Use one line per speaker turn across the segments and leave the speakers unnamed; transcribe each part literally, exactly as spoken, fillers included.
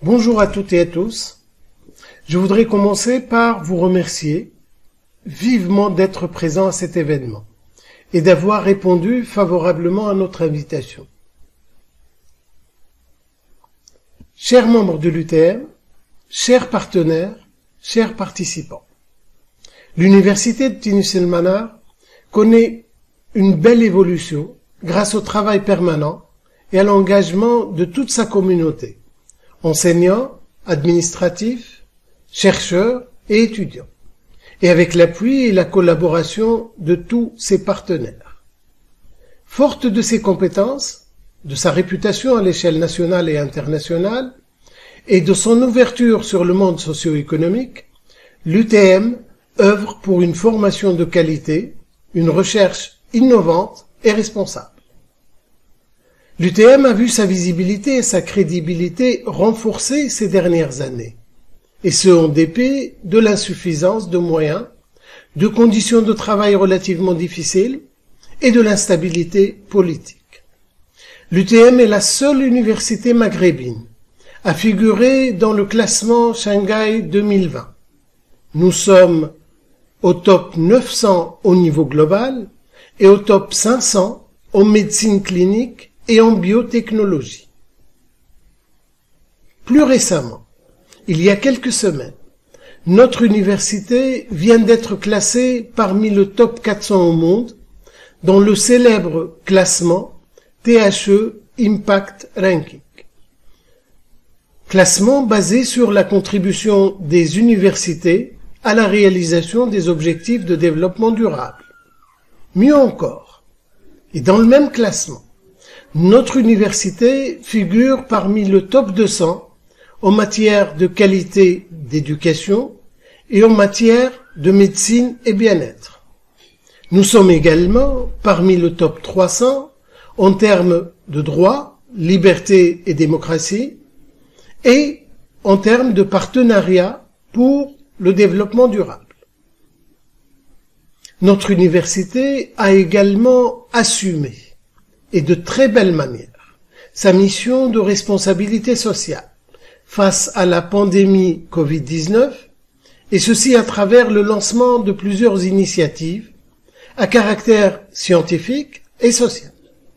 Bonjour à toutes et à tous. Je voudrais commencer par vous remercier vivement d'être présent à cet événement et d'avoir répondu favorablement à notre invitation. Chers membres de l'U T M, chers partenaires, chers participants, l'Université de Tunis El Manar connaît une belle évolution grâce au travail permanent et à l'engagement de toute sa communauté, enseignants, administratifs, chercheurs et étudiants, et avec l'appui et la collaboration de tous ses partenaires. Forte de ses compétences, de sa réputation à l'échelle nationale et internationale, et de son ouverture sur le monde socio-économique, l'U T M œuvre pour une formation de qualité, une recherche innovante et responsable. L'U T M a vu sa visibilité et sa crédibilité renforcées ces dernières années, et ce en dépit de l'insuffisance de moyens, de conditions de travail relativement difficiles et de l'instabilité politique. L'U T M est la seule université maghrébine à figurer dans le classement Shanghai deux mille vingt. Nous sommes au top neuf cents au niveau global et au top cinq cents en médecine clinique et en biotechnologie. Plus récemment, il y a quelques semaines, notre université vient d'être classée parmi le top quatre cents au monde dans le célèbre classement T H E Impact Ranking. Classement basé sur la contribution des universités à la réalisation des objectifs de développement durable. Mieux encore, et dans le même classement, notre université figure parmi le top deux cents en matière de qualité d'éducation et en matière de médecine et bien-être. Nous sommes également parmi le top trois cents en termes de droit, liberté et démocratie et en termes de partenariat pour le développement durable. Notre université a également assumé, et de très belle manière, sa mission de responsabilité sociale face à la pandémie covid dix-neuf, et ceci à travers le lancement de plusieurs initiatives à caractère scientifique et social.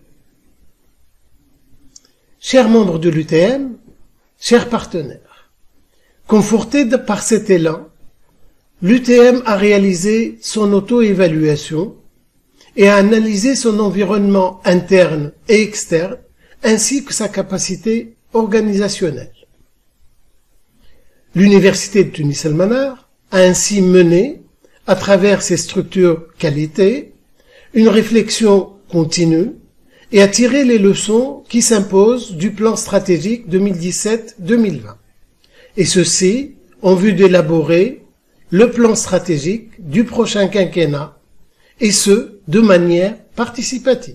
Chers membres de l'U T M, chers partenaires, confortés par cet élan, l'U T M a réalisé son auto-évaluation et a analysé son environnement interne et externe, ainsi que sa capacité organisationnelle. L'Université de Tunis El Manar a ainsi mené, à travers ses structures qualité, une réflexion continue et a tiré les leçons qui s'imposent du plan stratégique deux mille dix-sept deux mille vingt, et ceci en vue d'élaborer le plan stratégique du prochain quinquennat, et ce, de manière participative.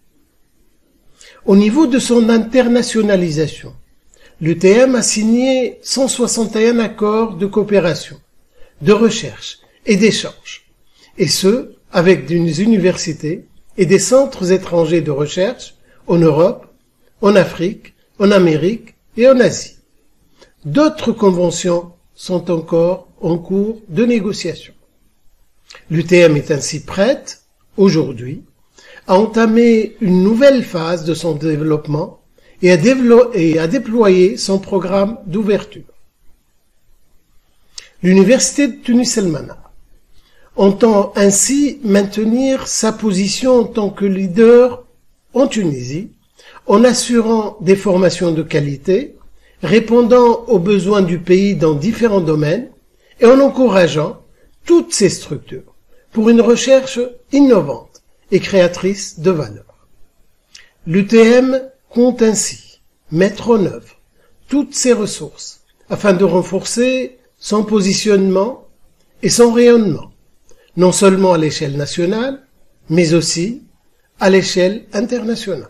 Au niveau de son internationalisation, l'U T M a signé cent soixante et un accords de coopération, de recherche et d'échange, et ce, avec des universités et des centres étrangers de recherche en Europe, en Afrique, en Amérique et en Asie. D'autres conventions sont encore en cours de négociation. L'U T M est ainsi prête, aujourd'hui, à entamer une nouvelle phase de son développement et à, et à déployer son programme d'ouverture. L'Université de Tunis El Manar entend ainsi maintenir sa position en tant que leader en Tunisie, en assurant des formations de qualité, répondant aux besoins du pays dans différents domaines et en encourageant toutes ces structures pour une recherche innovante et créatrice de valeur. L'U T M compte ainsi mettre en œuvre toutes ses ressources afin de renforcer son positionnement et son rayonnement, non seulement à l'échelle nationale, mais aussi à l'échelle internationale.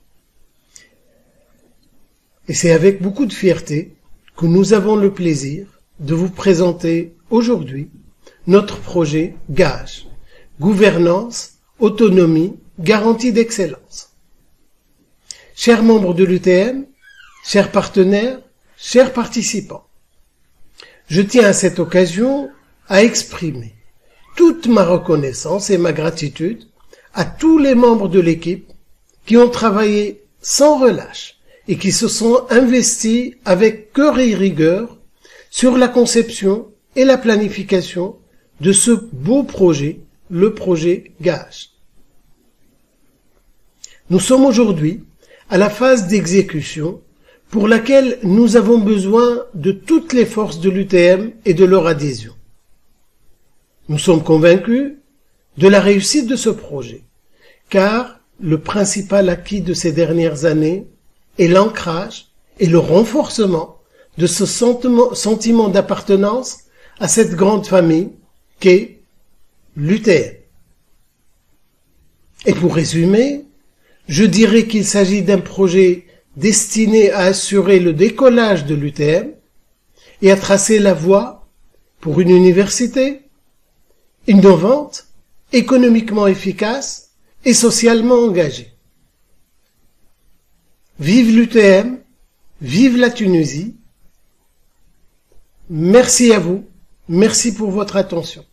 Et c'est avec beaucoup de fierté que nous avons le plaisir de vous présenter aujourd'hui notre projet GAGE, Gouvernance, Autonomie, Garantie d'excellence. Chers membres de l'U T M, chers partenaires, Chers participants, je tiens à cette occasion à exprimer toute ma reconnaissance et ma gratitude à tous les membres de l'équipe qui ont travaillé sans relâche et qui se sont investis avec cœur et rigueur sur la conception et la planification de ce beau projet, le projet Gage. Nous sommes aujourd'hui à la phase d'exécution pour laquelle nous avons besoin de toutes les forces de l'U T M et de leur adhésion. Nous sommes convaincus de la réussite de ce projet, car le principal acquis de ces dernières années est l'ancrage et le renforcement de ce sentiment d'appartenance à cette grande famille qu'est l'U T M. Et pour résumer, je dirais qu'il s'agit d'un projet destiné à assurer le décollage de l'U T M et à tracer la voie pour une université innovante, économiquement efficace et socialement engagée. Vive l'U T M, vive la Tunisie. Merci à vous, merci pour votre attention.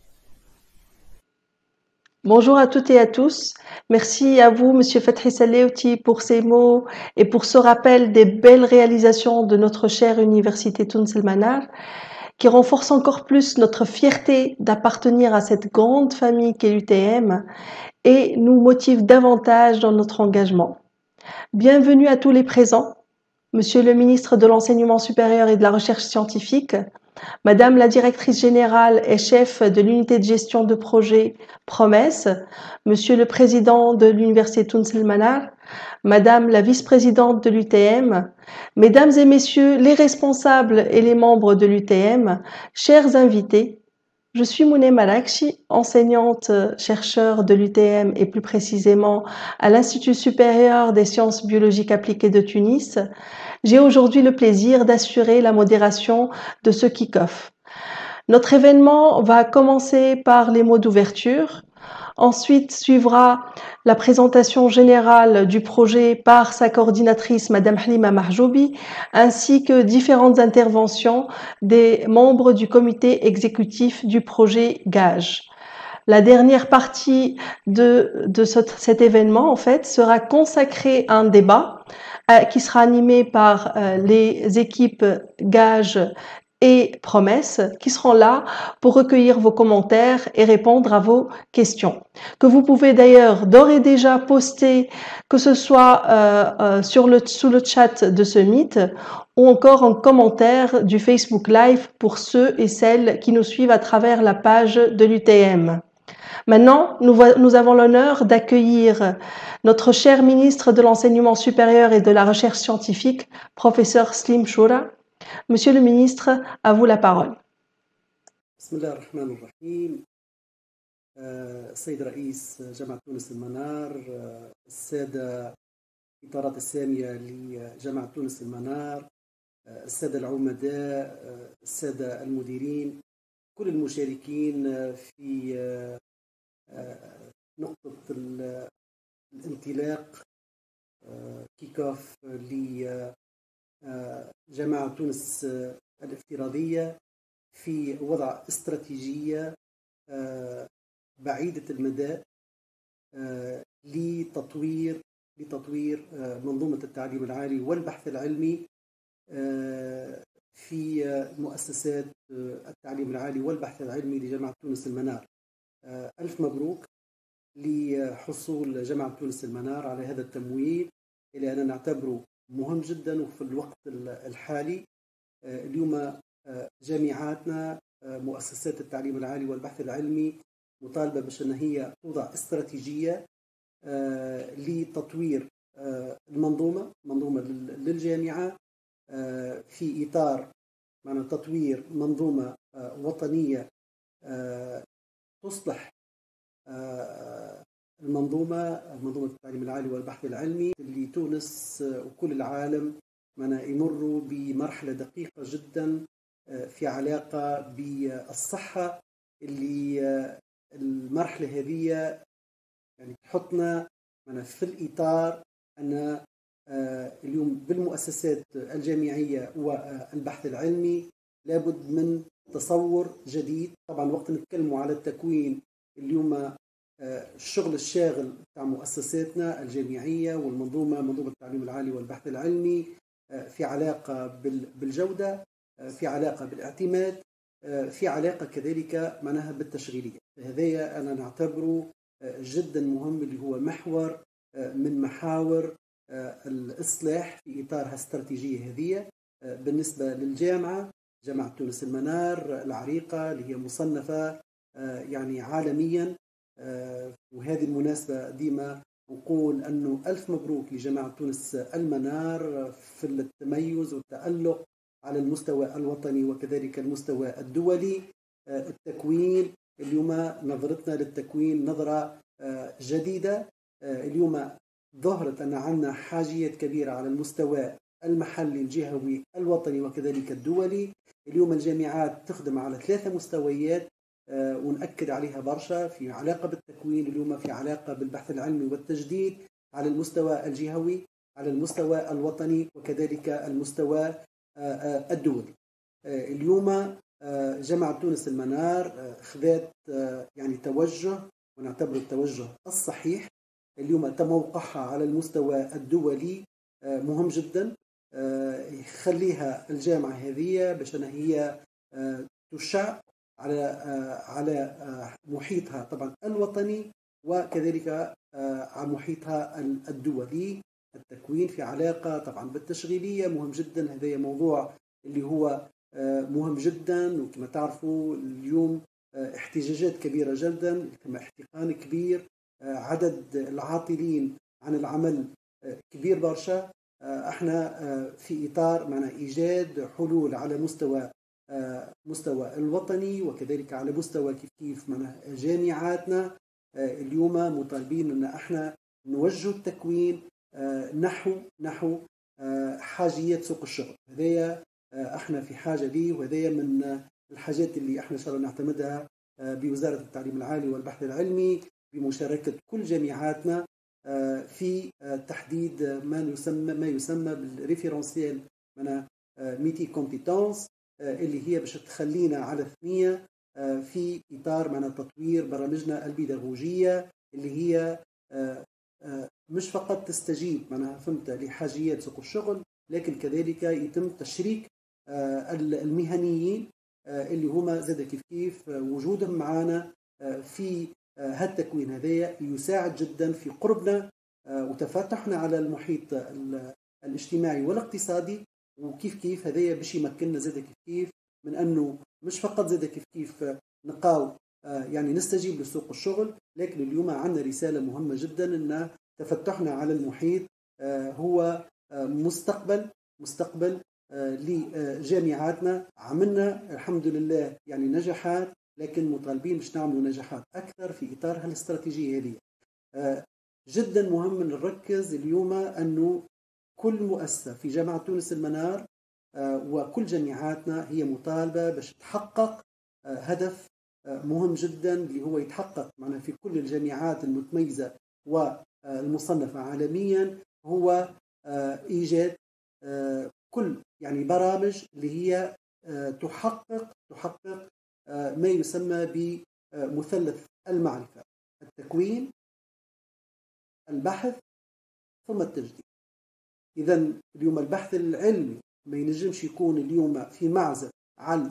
Bonjour à toutes et à tous. Merci à vous, Monsieur Fathi Saleouti, pour ces mots et pour ce rappel des belles réalisations de notre chère Université Tounes El Manar, qui renforce encore plus notre fierté d'appartenir à cette grande famille qu'est l'U T M et nous motive davantage dans notre engagement. Bienvenue à tous les présents, Monsieur le ministre de l'Enseignement supérieur et de la Recherche scientifique, Madame la directrice générale et chef de l'unité de gestion de projet Promesse, Monsieur le président de l'Université Tounes El Manar, Madame la vice-présidente de l'U T M, Mesdames et Messieurs les responsables et les membres de l'U T M, chers invités, je suis Mouné Malakchi, enseignante chercheur de l'U T M et plus précisément à l'Institut supérieur des sciences biologiques appliquées de Tunis. J'ai aujourd'hui le plaisir d'assurer la modération de ce kick-off. Notre événement va commencer par les mots d'ouverture. Ensuite suivra la présentation générale du projet par sa coordinatrice, Madame Halima Mahjoubi, ainsi que différentes interventions des membres du comité exécutif du projet Gage. La dernière partie de, de ce, cet événement, en fait, sera consacrée à un débat euh, qui sera animé par euh, les équipes Gage et Promesse qui seront là pour recueillir vos commentaires et répondre à vos questions. Que vous pouvez d'ailleurs d'ores et déjà poster, que ce soit euh, euh, sur le, sous le chat de ce Meet ou encore en commentaire du Facebook Live pour ceux et celles qui nous suivent à travers la page de l'U T M. Maintenant, nous, nous avons l'honneur d'accueillir notre cher ministre de l'Enseignement supérieur et de la Recherche scientifique, professeur Slim Choura. Monsieur le ministre, à vous la parole.
Bismillah ar-Rahman ar-Rahim. السيد رئيس جامعة تونس المنار، السادة إطارات السامية لجامعة تونس المنار، السادة العمداء، السادة المديرين، كل المشاركين في نقطة الانطلاق كيك اوف لجامعة تونس الافتراضية في وضع استراتيجية بعيدة المدى لتطوير لتطوير منظومة التعليم العالي والبحث العلمي في مؤسسات التعليم العالي والبحث العلمي لجامعة تونس المنار. ألف مبروك لحصول جامعة تونس المنار على هذا التمويل اللي أنا نعتبره مهم جدا وفي الوقت الحالي. اليوم جامعاتنا مؤسسات التعليم العالي والبحث العلمي مطالبة باش أن هي توضع استراتيجية لتطوير المنظومة منظومة للجامعة في إطار معنى تطوير منظومة وطنية تصلح المنظومة منظومة التعليم العالي والبحث العلمي اللي تونس وكل العالم معنى يمروا بمرحلة دقيقة جدا في علاقة بالصحة اللي المرحلة هذه يعني تحطنا معنى في الإطار أن اليوم بالمؤسسات الجامعية والبحث العلمي لابد من تصور جديد. طبعا وقت نتكلموا على التكوين اليوم الشغل الشاغل بتاع مؤسساتنا الجامعية والمنظومة منظومة التعليم العالي والبحث العلمي في علاقة بالجودة، في علاقة بالاعتماد، في علاقة كذلك معناها بالتشغيلية. هذا أنا نعتبره جدا مهم، اللي هو محور من محاور الإصلاح في إطار هالاستراتيجية هذه بالنسبة للجامعة، جامعة تونس المنار العريقة اللي هي مصنفة يعني عالميا. وهذه المناسبة ديما نقول أنه ألف مبروك لجامعة تونس المنار في التميز والتألق على المستوى الوطني وكذلك المستوى الدولي. التكوين اليوم نظرتنا للتكوين نظرة جديدة. اليوم ظهرت أن عندنا حاجيات كبيرة على المستوى المحلي الجهوي الوطني وكذلك الدولي. اليوم الجامعات تخدم على ثلاثة مستويات ونأكد عليها برشا في علاقة بالتكوين. اليوم في علاقة بالبحث العلمي والتجديد على المستوى الجهوي، على المستوى الوطني وكذلك المستوى الدولي. اليوم جامعة تونس المنار خذت يعني توجه ونعتبر التوجه الصحيح. اليوم تموقعها على المستوى الدولي مهم جدا، يخليها الجامعة هذه باش أنها هي تشع على على محيطها طبعا الوطني وكذلك على محيطها الدولي. التكوين في علاقة طبعا بالتشغيلية مهم جدا. هذا موضوع اللي هو مهم جدا، وكما تعرفوا اليوم احتجاجات كبيرة جدا، كما احتقان كبير، عدد العاطلين عن العمل كبير برشا. احنا في اطار معنا ايجاد حلول على مستوى مستوى الوطني وكذلك على مستوى كيف كيف معنا جامعاتنا. اليوم مطالبين ان احنا نوجه التكوين نحو نحو حاجيات سوق الشغل. هذايا احنا في حاجه ليه، وهذايا من الحاجات اللي احنا ان شاء الله نعتمدها بوزاره التعليم العالي والبحث العلمي بمشاركه كل جامعاتنا في تحديد ما يسمى ما يسمى بالريفيرونسيال من ميتي كومبيتونس، اللي هي باش تخلينا على ثنيه في اطار معنا تطوير برامجنا البيداغوجيه، اللي هي مش فقط تستجيب معناها فهمت لحاجيات سوق الشغل، لكن كذلك يتم تشريك المهنيين اللي هما زاد كيف كيف وجودهم معنا في هالتكوين هذايا يساعد جدا في قربنا وتفتحنا على المحيط الاجتماعي والاقتصادي. وكيف كيف هذايا باش يمكننا زاد كيف كيف من انه مش فقط زاد كيف كيف نقاو يعني نستجيب لسوق الشغل، لكن اليوم عندنا رسالة مهمة جدا ان تفتحنا على المحيط هو مستقبل مستقبل لجامعاتنا. عملنا الحمد لله يعني نجاحات، لكن مطالبين باش نعملوا نجاحات اكثر في اطار هالاستراتيجيه هذه. جدا مهم نركز اليوم انه كل مؤسسه في جامعه تونس المنار وكل جامعاتنا هي مطالبه باش تحقق هدف مهم جدا، اللي هو يتحقق معنا في كل الجامعات المتميزه والمصنفه عالميا، هو ايجاد كل يعني برامج اللي هي تحقق تحقق ما يسمى بمثلث المعرفة: التكوين، البحث، ثم التجديد. إذن اليوم البحث العلمي ما ينجمش يكون اليوم في معزل عن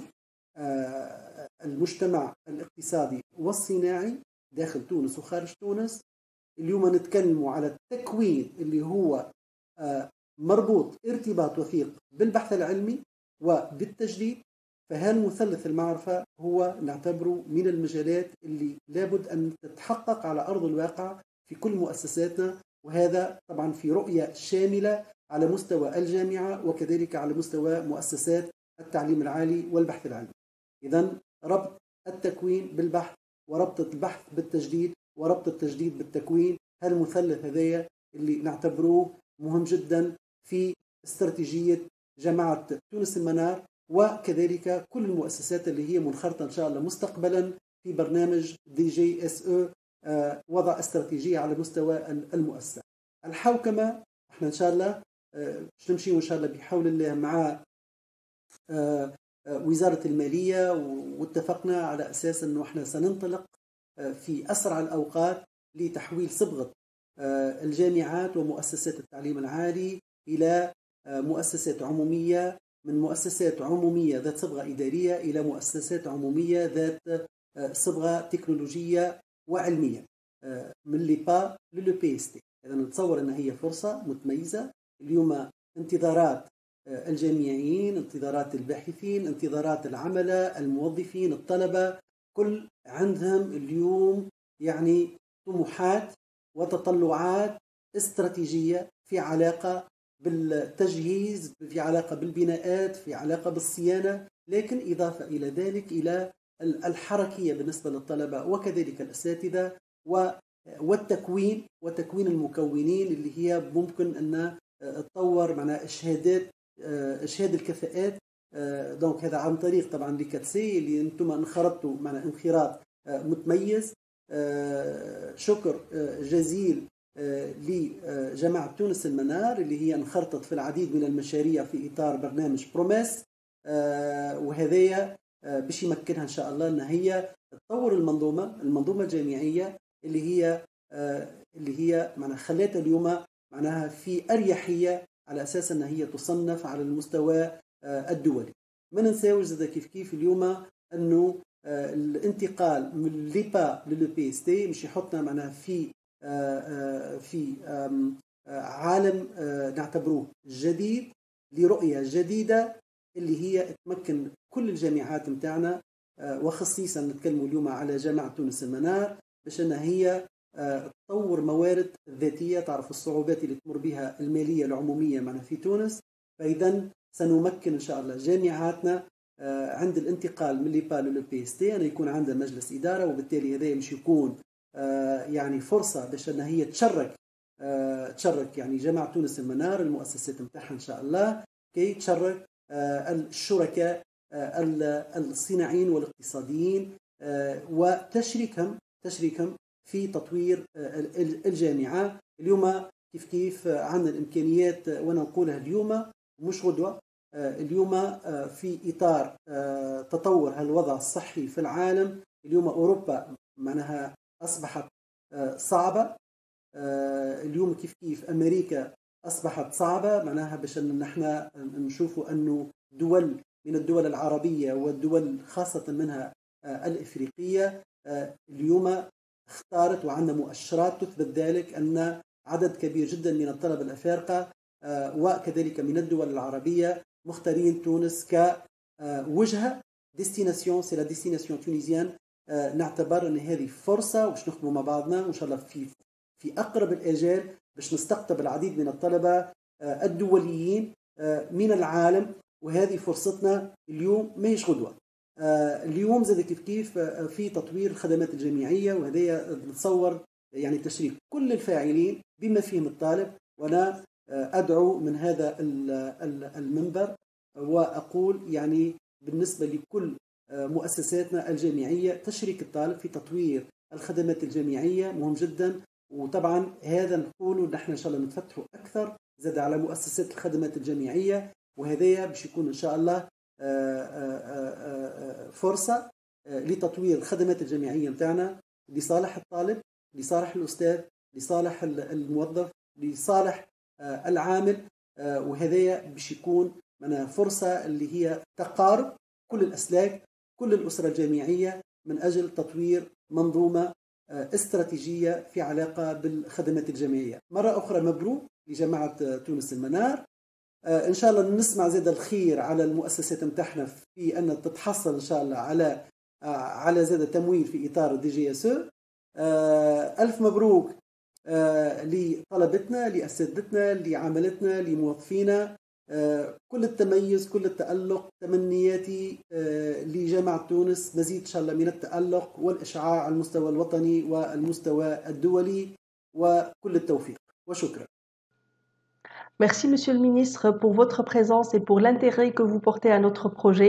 المجتمع الاقتصادي والصناعي داخل تونس وخارج تونس. اليوم نتكلموا على التكوين اللي هو مربوط ارتباط وثيق بالبحث العلمي وبالتجديد. فهالمثلث المعرفة هو نعتبره من المجالات اللي لابد أن تتحقق على أرض الواقع في كل مؤسساتنا، وهذا طبعا في رؤية شاملة على مستوى الجامعة وكذلك على مستوى مؤسسات التعليم العالي والبحث العلمي. إذن ربط التكوين بالبحث وربط البحث بالتجديد وربط التجديد بالتكوين، هالمثلث هذايا اللي نعتبروه مهم جدا في استراتيجية جامعة تونس المنار وكذلك كل المؤسسات اللي هي منخرطة إن شاء الله مستقبلا في برنامج دي جي اس او، وضع استراتيجية على مستوى المؤسسة. الحوكمة احنا ان شاء الله باش نمشيو ان شاء الله بحول الله مع وزارة المالية، واتفقنا على أساس أنه احنا سننطلق في أسرع الأوقات لتحويل صبغة الجامعات ومؤسسات التعليم العالي إلى مؤسسات عمومية، من مؤسسات عمومية ذات صبغة إدارية إلى مؤسسات عمومية ذات صبغة تكنولوجية وعلمية، من ليبا للو بي اس تي. إذا نتصور أن هي فرصة متميزة. اليوم انتظارات الجامعيين، انتظارات الباحثين، انتظارات العملاء، الموظفين، الطلبة، كل عندهم اليوم يعني طموحات وتطلعات استراتيجية في علاقة بالتجهيز، في علاقة بالبناءات، في علاقة بالصيانة، لكن إضافة إلى ذلك إلى الحركية بالنسبة للطلبة وكذلك الأساتذة، والتكوين وتكوين المكونين اللي هي ممكن أن تطور معنا شهادات شهادة الكفاءات. دونك هذا عن طريق طبعا ليكاتسي اللي انتم انخرطتوا معنا انخراط متميز. شكر جزيل لجامعة تونس المنار اللي هي انخرطت في العديد من المشاريع في إطار برنامج بروميس، وهذايا باش يمكنها إن شاء الله أن هي تطور المنظومة المنظومة الجامعية اللي هي اللي هي معنا خلاتها اليوم معناها في أريحية على أساس أن هي تصنف على المستوى الدولي. ما ننساوش زاد كيف كيف اليوم أنه الانتقال من ليبا للو بي اس تي مش يحطنا معناها في في عالم نعتبروه جديد لرؤية جديدة اللي هي تمكن كل الجامعات متاعنا، وخصيصا نتكلموا اليوم على جامعة تونس المنار باش أنها هي تطور موارد ذاتية. تعرف الصعوبات اللي تمر بها المالية العمومية معنا في تونس، فإذا سنمكن إن شاء الله جامعاتنا عند الانتقال من ليبا للو بي اس تي أن يكون عندها مجلس إدارة، وبالتالي هذا مش يكون يعني فرصة باش أن هي تشرك تشرك يعني جامعة تونس المنار المؤسسات متاعها إن شاء الله كي تشرك الشركاء الصناعيين والاقتصاديين وتشريكهم تشريكهم في تطوير الجامعة. اليوم كيف كيف عندنا الإمكانيات، وأنا نقولها اليوم مش غدوة، اليوم في إطار تطور هالوضع الصحي في العالم. اليوم أوروبا معناها أصبحت صعبة، اليوم كيف كيف أمريكا أصبحت صعبة، معناها باش نحن نشوفوا أنه دول من الدول العربية والدول خاصة منها الإفريقية اليوم اختارت، وعندنا مؤشرات تثبت ذلك، أن عدد كبير جدا من الطلبة الأفارقة وكذلك من الدول العربية مختارين تونس كوجهة ديستيناسيون سي لا ديستيناسيون تونيزيان. نعتبر أن هذه فرصة وش نخدموا مع بعضنا وإن شاء الله في في أقرب الآجال باش نستقطب العديد من الطلبة الدوليين من العالم، وهذه فرصتنا اليوم ما هيش غدوة. اليوم زاد كيف كيف في تطوير الخدمات الجامعية، وهذا نتصور يعني تشريك كل الفاعلين بما فيهم الطالب. وأنا أدعو من هذا المنبر وأقول يعني بالنسبة لكل مؤسساتنا الجامعية تشريك الطالب في تطوير الخدمات الجامعية مهم جدا. وطبعا هذا نقوله نحن إن شاء الله نتفتحوا أكثر زاد على مؤسسات الخدمات الجامعية، وهذا باش يكون إن شاء الله فرصة لتطوير الخدمات الجامعية متاعنا لصالح الطالب، لصالح الأستاذ، لصالح الموظف، لصالح العامل. وهذا باش يكون من فرصة اللي هي تقارب كل الأسلاك، كل الأسرة الجامعية من أجل تطوير منظومة استراتيجية في علاقة بالخدمات الجامعية. مرة أخرى مبروك لجامعة تونس المنار. إن شاء الله نسمع زاد الخير على المؤسسات متاعنا في أن تتحصل إن شاء الله على على زاد تمويل في إطار دي جي اس او. ألف مبروك لطلبتنا، لأساتذتنا، لعاملتنا، لموظفينا، كل التميز، كل التألق. تمنياتي لجامعة تونس مزيد إن شاء الله من التألق والإشعاع على المستوى الوطني والمستوى الدولي، وكل التوفيق وشكرا.
Merci Monsieur le Ministre pour votre présence et pour l'intérêt que vous portez à notre projet.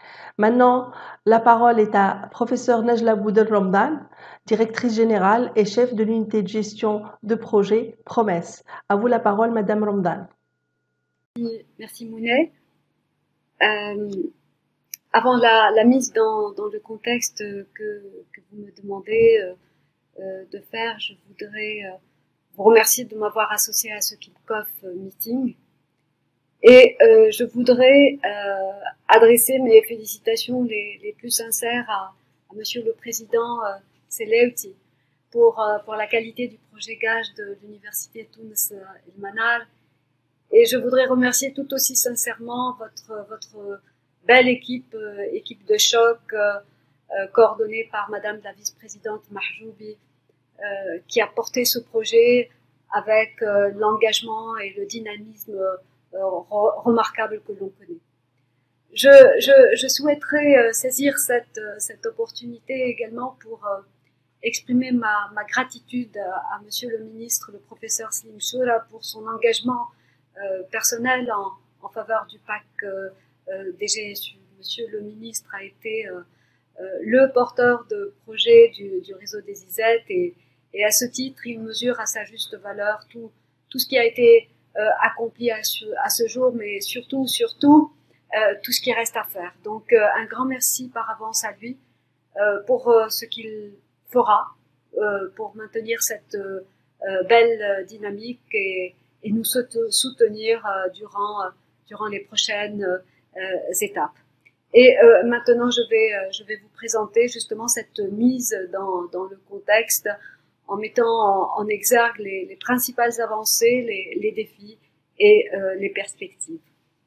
Maintenant, la parole est à professeur Najla Boudel Ramdan, directrice générale et chef de l'unité de gestion de projet Promesse. À vous la parole, Madame Ramdan.
Merci Mounet. Euh, avant la, la mise dans, dans le contexte que, que vous me demandez euh, euh, de faire, je voudrais euh, vous remercier de m'avoir associé à ce kick-off meeting. Et euh, je voudrais euh, adresser mes félicitations les, les plus sincères à, à Monsieur le Président euh, Seleouti pour, euh, pour la qualité du projet Gage de l'Université Tunis El Manar. Et je voudrais remercier tout aussi sincèrement votre, votre belle équipe, euh, équipe de choc, euh, euh, coordonnée par Madame la vice-présidente Mahjoubi, euh, qui a porté ce projet avec euh, l'engagement et le dynamisme euh, remarquable que l'on connaît. Je, je, je souhaiterais euh, saisir cette, cette opportunité également pour euh, exprimer ma, ma gratitude à, à Monsieur le ministre, le professeur Slim Choura, pour son engagement Euh, personnel en, en faveur du P A C euh, euh, D G S U. Monsieur le ministre a été euh, euh, le porteur de projet du, du réseau des I Z et, et à ce titre, il mesure à sa juste valeur tout, tout ce qui a été euh, accompli à ce, à ce jour, mais surtout, surtout, euh, tout ce qui reste à faire. Donc, euh, un grand merci par avance à lui euh, pour euh, ce qu'il fera euh, pour maintenir cette euh, belle dynamique et et nous soutenir euh, durant, euh, durant les prochaines euh, étapes. Et euh, maintenant, je vais, euh, je vais vous présenter justement cette mise dans, dans le contexte en mettant en, en exergue les, les principales avancées, les, les défis et euh, les perspectives.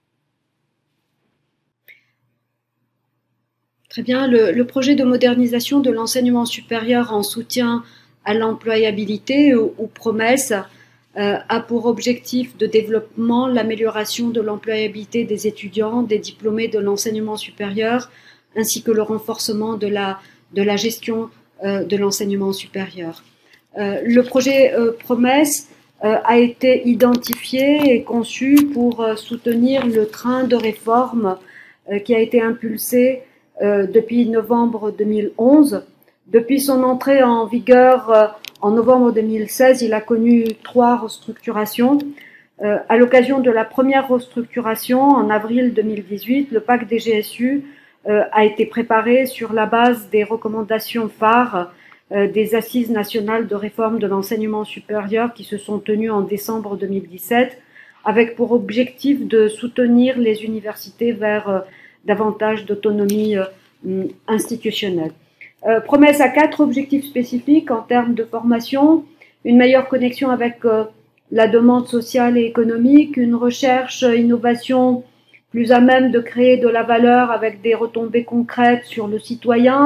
Très bien, le, le projet de modernisation de l'enseignement supérieur en soutien à l'employabilité ou, ou promesse Euh, a pour objectif de développement l'amélioration de l'employabilité des étudiants, des diplômés de l'enseignement supérieur, ainsi que le renforcement de la, de la gestion euh, de l'enseignement supérieur. Euh, le projet euh, Promesse euh, a été identifié et conçu pour euh, soutenir le train de réforme euh, qui a été impulsé euh, depuis novembre deux mille onze. Depuis son entrée en vigueur euh, en novembre deux mille seize, il a connu trois restructurations. Euh, à l'occasion de la première restructuration, en avril deux mille dix-huit, le P A C D G S U euh, a été préparé sur la base des recommandations phares euh, des Assises nationales de réforme de l'enseignement supérieur qui se sont tenues en décembre deux mille dix-sept, avec pour objectif de soutenir les universités vers euh, davantage d'autonomie euh, institutionnelle. Euh, Promesse a quatre objectifs spécifiques en termes de formation: une meilleure connexion avec euh, la demande sociale et économique, une recherche, euh, innovation plus à même de créer de la valeur avec des retombées concrètes sur le citoyen,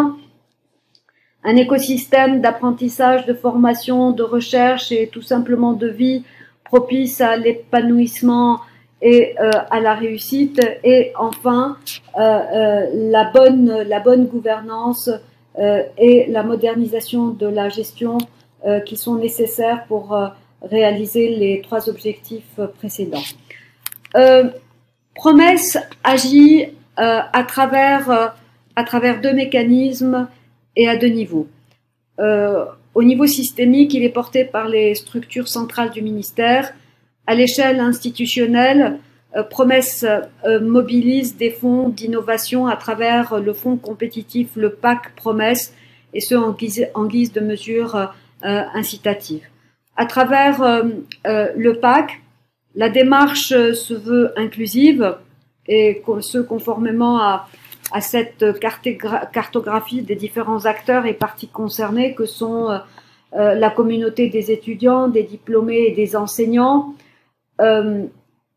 un écosystème d'apprentissage, de formation, de recherche et tout simplement de vie propice à l'épanouissement et euh, à la réussite, et enfin euh, euh, la bonne, la bonne gouvernance Euh, et la modernisation de la gestion euh, qui sont nécessaires pour euh, réaliser les trois objectifs euh, précédents. Euh, Promesse agit euh, à travers, euh, à travers deux mécanismes et à deux niveaux. Euh, au niveau systémique, il est porté par les structures centrales du ministère. À l'échelle institutionnelle, Euh, Promesse euh, mobilise des fonds d'innovation à travers le fonds compétitif, le P A C Promesse, et ce en guise, en guise de mesures euh, incitatives. À travers euh, euh, le P A C, la démarche se veut inclusive et ce conformément à, à cette cartographie des différents acteurs et parties concernées que sont euh, la communauté des étudiants, des diplômés et des enseignants, euh,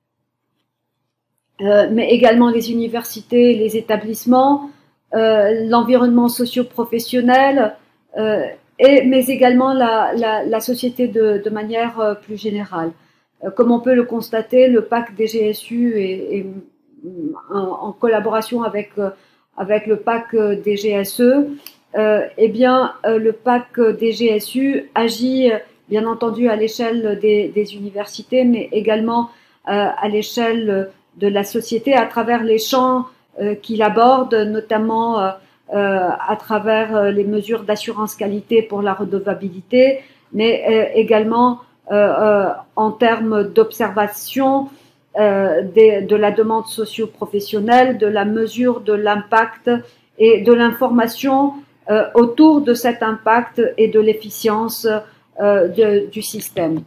Euh, mais également les universités, les établissements, euh, l'environnement socio-professionnel, euh, et, mais également la, la, la société de, de manière euh, plus générale. Euh, comme on peut le constater, le P A C D G S U est, est en, en collaboration avec, euh, avec le P A C D G S E, euh, eh bien, euh, le P A C D G S U agit bien entendu à l'échelle des, des universités, mais également euh, à l'échelle de la société à travers les champs euh, qu'il aborde, notamment euh, euh, à travers les mesures d'assurance qualité pour la redevabilité, mais euh, également euh, euh, en termes d'observation euh, de la demande socio-professionnelle, de la mesure de l'impact et de l'information euh, autour de cet impact et de l'efficience euh, de, du système.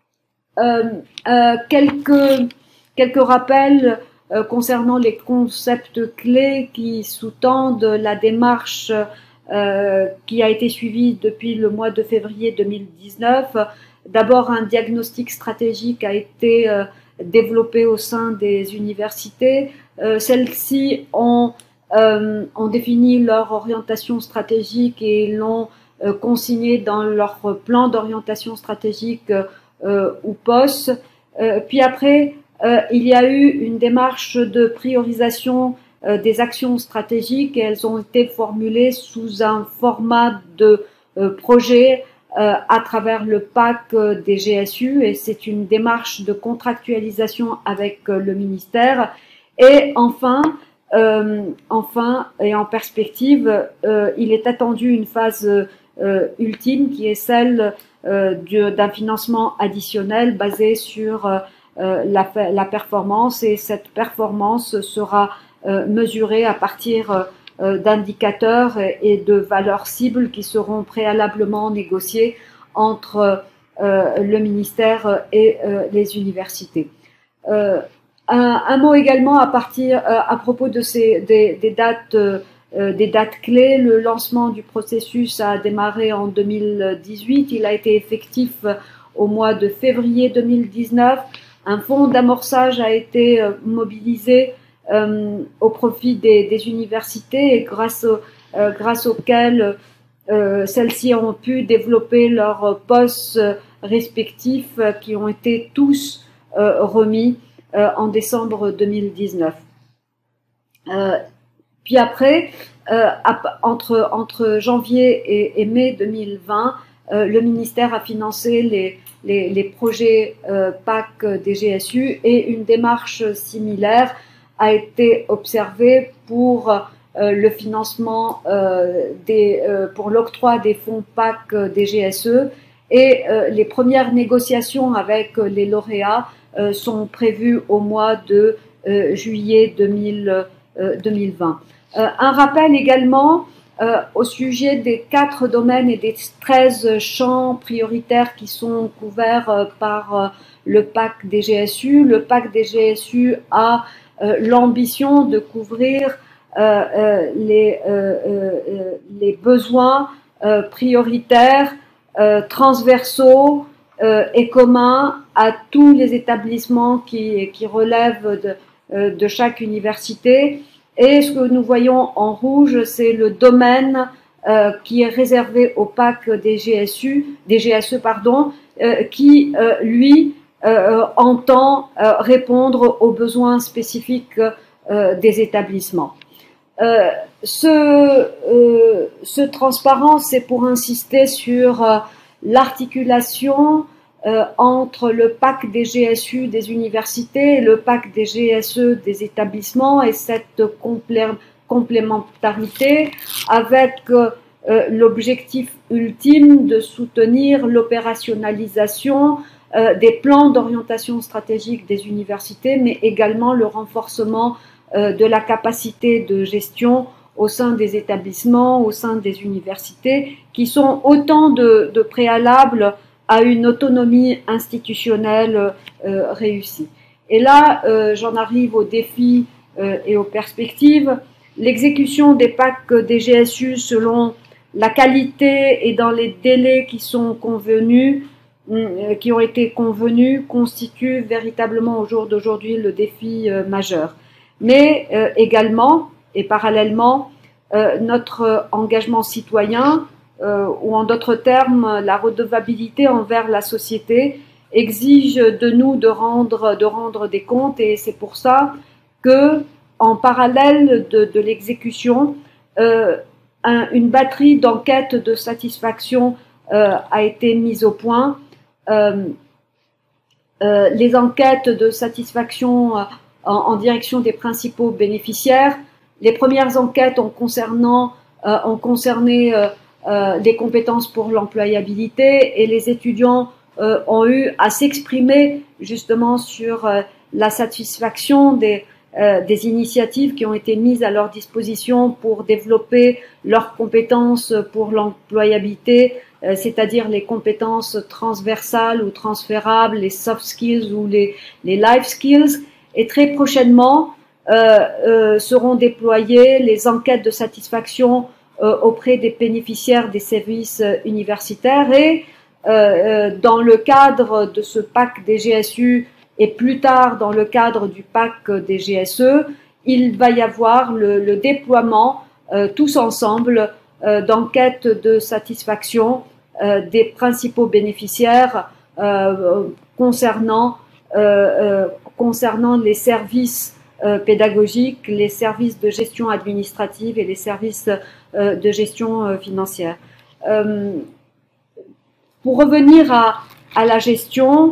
Euh, euh, quelques, quelques rappels euh, concernant les concepts clés qui sous-tendent la démarche euh, qui a été suivie depuis le mois de février deux mille dix-neuf. D'abord, un diagnostic stratégique a été euh, développé au sein des universités. Euh, Celles-ci ont, euh, ont défini leur orientation stratégique et l'ont euh, consigné dans leur plan d'orientation stratégique euh, ou P O S. Euh, puis après, euh, il y a eu une démarche de priorisation euh, des actions stratégiques et elles ont été formulées sous un format de euh, projet euh, à travers le P A C euh, des G S U et c'est une démarche de contractualisation avec euh, le ministère. Et enfin, euh, enfin et en perspective, euh, il est attendu une phase euh, ultime qui est celle euh, d'un financement additionnel basé sur euh, la, la performance et cette performance sera euh, mesurée à partir euh, d'indicateurs et de valeurs cibles qui seront préalablement négociés entre euh, le ministère et euh, les universités. Euh, un, un mot également à partir euh, à propos de ces des, des dates euh, des dates clés. Le lancement du processus a démarré en deux mille dix-huit. Il a été effectif au mois de février deux mille dix-neuf. Un fonds d'amorçage a été euh, mobilisé euh, au profit des, des universités et grâce, au, euh, grâce auquel euh, celles-ci ont pu développer leurs postes respectifs euh, qui ont été tous euh, remis euh, en décembre deux mille dix-neuf. Euh, puis après, euh, entre, entre janvier et, et mai deux mille vingt, euh, le ministère a financé les, les, les projets euh, P A C des G S U et une démarche similaire a été observée pour euh, le financement euh, des, euh, pour l'octroi des fonds P A C des G S E et euh, les premières négociations avec les lauréats euh, sont prévues au mois de euh, juillet deux mille vingt. Euh, un rappel également euh, au sujet des quatre domaines et des treize champs prioritaires qui sont couverts euh, par euh, le P A C des G S U. Le P A C des G S U a euh, l'ambition de couvrir euh, euh, les, euh, euh, les besoins euh, prioritaires, euh, transversaux euh, et communs à tous les établissements qui, qui relèvent de, euh, de chaque université. Et ce que nous voyons en rouge, c'est le domaine euh, qui est réservé au P A C des G S U, des G S E, pardon, euh, qui euh, lui euh, entend euh, répondre aux besoins spécifiques euh, des établissements. Euh, ce, euh, ce transparent, c'est pour insister sur euh, l'articulation Euh, entre le P A C des G S U des universités et le P A C des G S E des établissements et cette complé complémentarité avec euh, l'objectif ultime de soutenir l'opérationnalisation euh, des plans d'orientation stratégique des universités, mais également le renforcement euh, de la capacité de gestion au sein des établissements, au sein des universités, qui sont autant de, de préalables à une autonomie institutionnelle euh, réussie. Et là, euh, j'en arrive aux défis euh, et aux perspectives. L'exécution des P A C des G S U selon la qualité et dans les délais qui sont convenus, euh, qui ont été convenus, constitue véritablement au jour d'aujourd'hui le défi euh, majeur. Mais euh, également et parallèlement, euh, notre engagement citoyen, Euh, ou en d'autres termes, la redevabilité envers la société exige de nous de rendre, de rendre des comptes et c'est pour ça que, en parallèle de, de l'exécution, euh, un, une batterie d'enquêtes de satisfaction euh, a été mise au point. Euh, euh, les enquêtes de satisfaction en, en direction des principaux bénéficiaires les premières enquêtes ont, concernant, euh, ont concerné euh, euh, les compétences pour l'employabilité et les étudiants euh, ont eu à s'exprimer justement sur euh, la satisfaction des, euh, des initiatives qui ont été mises à leur disposition pour développer leurs compétences pour l'employabilité, euh, c'est-à-dire les compétences transversales ou transférables, les soft skills ou les, les life skills. Et très prochainement, euh, euh, seront déployées les enquêtes de satisfaction euh, auprès des bénéficiaires des services euh, universitaires. Et euh, dans le cadre de ce pacte des G S U et plus tard dans le cadre du pacte des G S E, il va y avoir le, le déploiement euh, tous ensemble euh, d'enquêtes de satisfaction euh, des principaux bénéficiaires euh, concernant, euh, euh, concernant les services euh, pédagogiques, les services de gestion administrative et les services euh, de gestion euh, financière. Euh, pour revenir à, à la gestion,